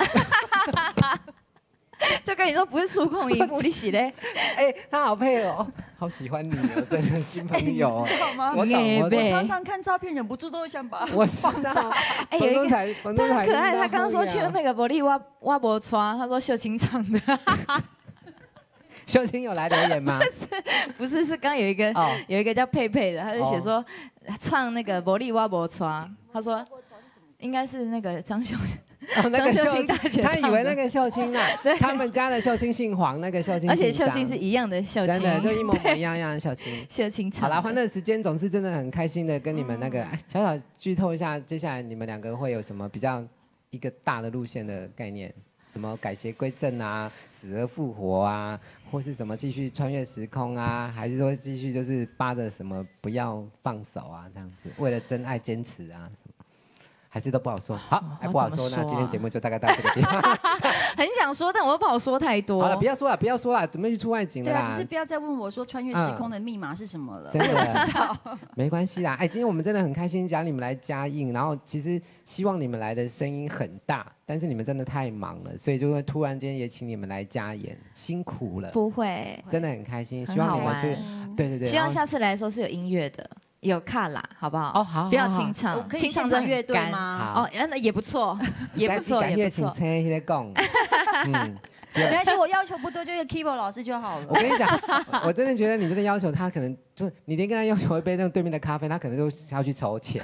就跟你说，不是触控荧幕，你洗嘞？ 哎，他好配哦，好喜欢你哦，真的新朋友。 知道吗？ 我懂， 我常常看照片，忍不住都会想把。 我知道。 哎，有一个他很可爱，他刚刚说去那个伯利挖挖博川，他说秀清唱的。 秀清有来留言吗？ 不是，不是，是刚有一个有一个叫佩佩的，他就写说唱那个伯利挖博川，他说应该是那个张秀。 哦，那个秀清大姐，他以为那个秀清啊，他们家的秀清姓黄，那个秀清， 而且秀清是一样的秀清， 真的就一模模一样样的秀清。 秀清唱。 好啦，欢乐时间总是真的很开心的跟你们那个小小剧透一下，接下来你们两个会有什么比较一个大的路线的概念？什么改邪归正啊，死而复活啊，或是什么继续穿越时空啊，还是说继续就是扒着什么不要放手啊，这样子，为了真爱坚持啊什么？还是都不好说，好，还不好说。那今天节目就大概到这个地方。 很想说，但我又不好说太多。 好了，不要说了，不要说了，准备去出外景了啦。 对啊，只是不要再问我说穿越时空的密码是什么了。 真的，知道。没关系啦，哎，今天我们真的很开心，讲你们来加映，然后其实希望你们来的声音很大，但是你们真的太忙了，所以就会突然间也请你们来加演，辛苦了。 不会， 真的很开心，希望你们是，对对对， 希望下次来的时候是有音乐的。有卡啦，好不好？ 哦，好， 不要清唱， 清唱这乐队吗？ 哦，那也不错，也不错，也不错。 请车那个讲，嗯， 没关系，我要求不多，就是 keyboard 老师就好了。 我跟你讲，我真的觉得你这个要求，他可能就你连跟他要求一杯那个对面的咖啡，他可能都要去筹钱。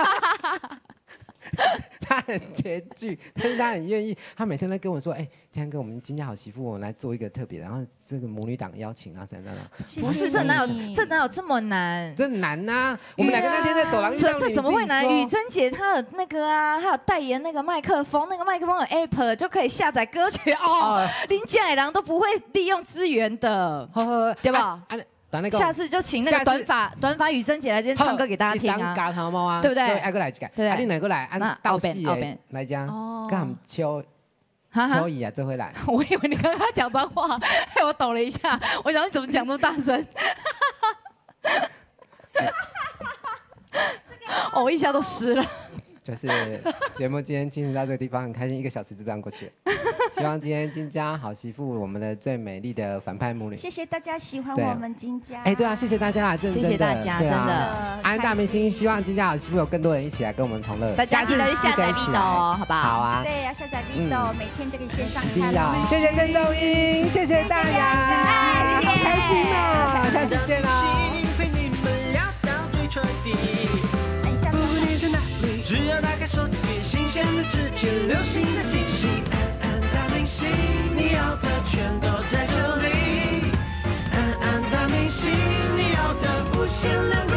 他很拮据，但是他很愿意。他每天都跟我说：“哎、欸，江哥，我们今天好媳妇，我们来做一个特别，然后这个母女档邀请啊，怎样怎样。” 不是，这哪有这哪有这么难？ 这难呐、啊！我们两个那天在走廊遇到你， 这这怎么会难？雨珍姐她有那个啊，她有代言那个麦克风，那个麦克风有 app 就可以下载歌曲哦。林家海郎都不会利用资源的，对吧？啊下次就请那个短发短发雨珍姐来这边唱歌给大家听啊，对不对？ 爱过来一个，对，你哪个来？按倒戏来讲，干秋秋怡啊，这回来。 我以为你刚刚讲脏话，害我抖了一下。我想你怎么讲这么大声？哦，我一下都湿了。 就是节目今天进行到这个地方，很开心，一个小时就这样过去了。希望今天金家好媳妇，我们的最美丽的反派母女， 谢谢大家喜欢我们金家。 哎，对啊，谢谢大家啊，真的， 谢谢大家，真的。 安大明星，希望金家好媳妇有更多人一起来跟我们同乐。 大家记得去下载 V 抖哦，好不好？ 好啊。 对，要下载 V 抖，每天就可以线上看。 一定要，谢谢郑中英，谢谢大家， 谢谢， 开心哦，下次见喽。 只要打开手机，新鲜的直觉，流行的气息，安安大明星，你要的全都在这里。安安大明星，你要的无限量。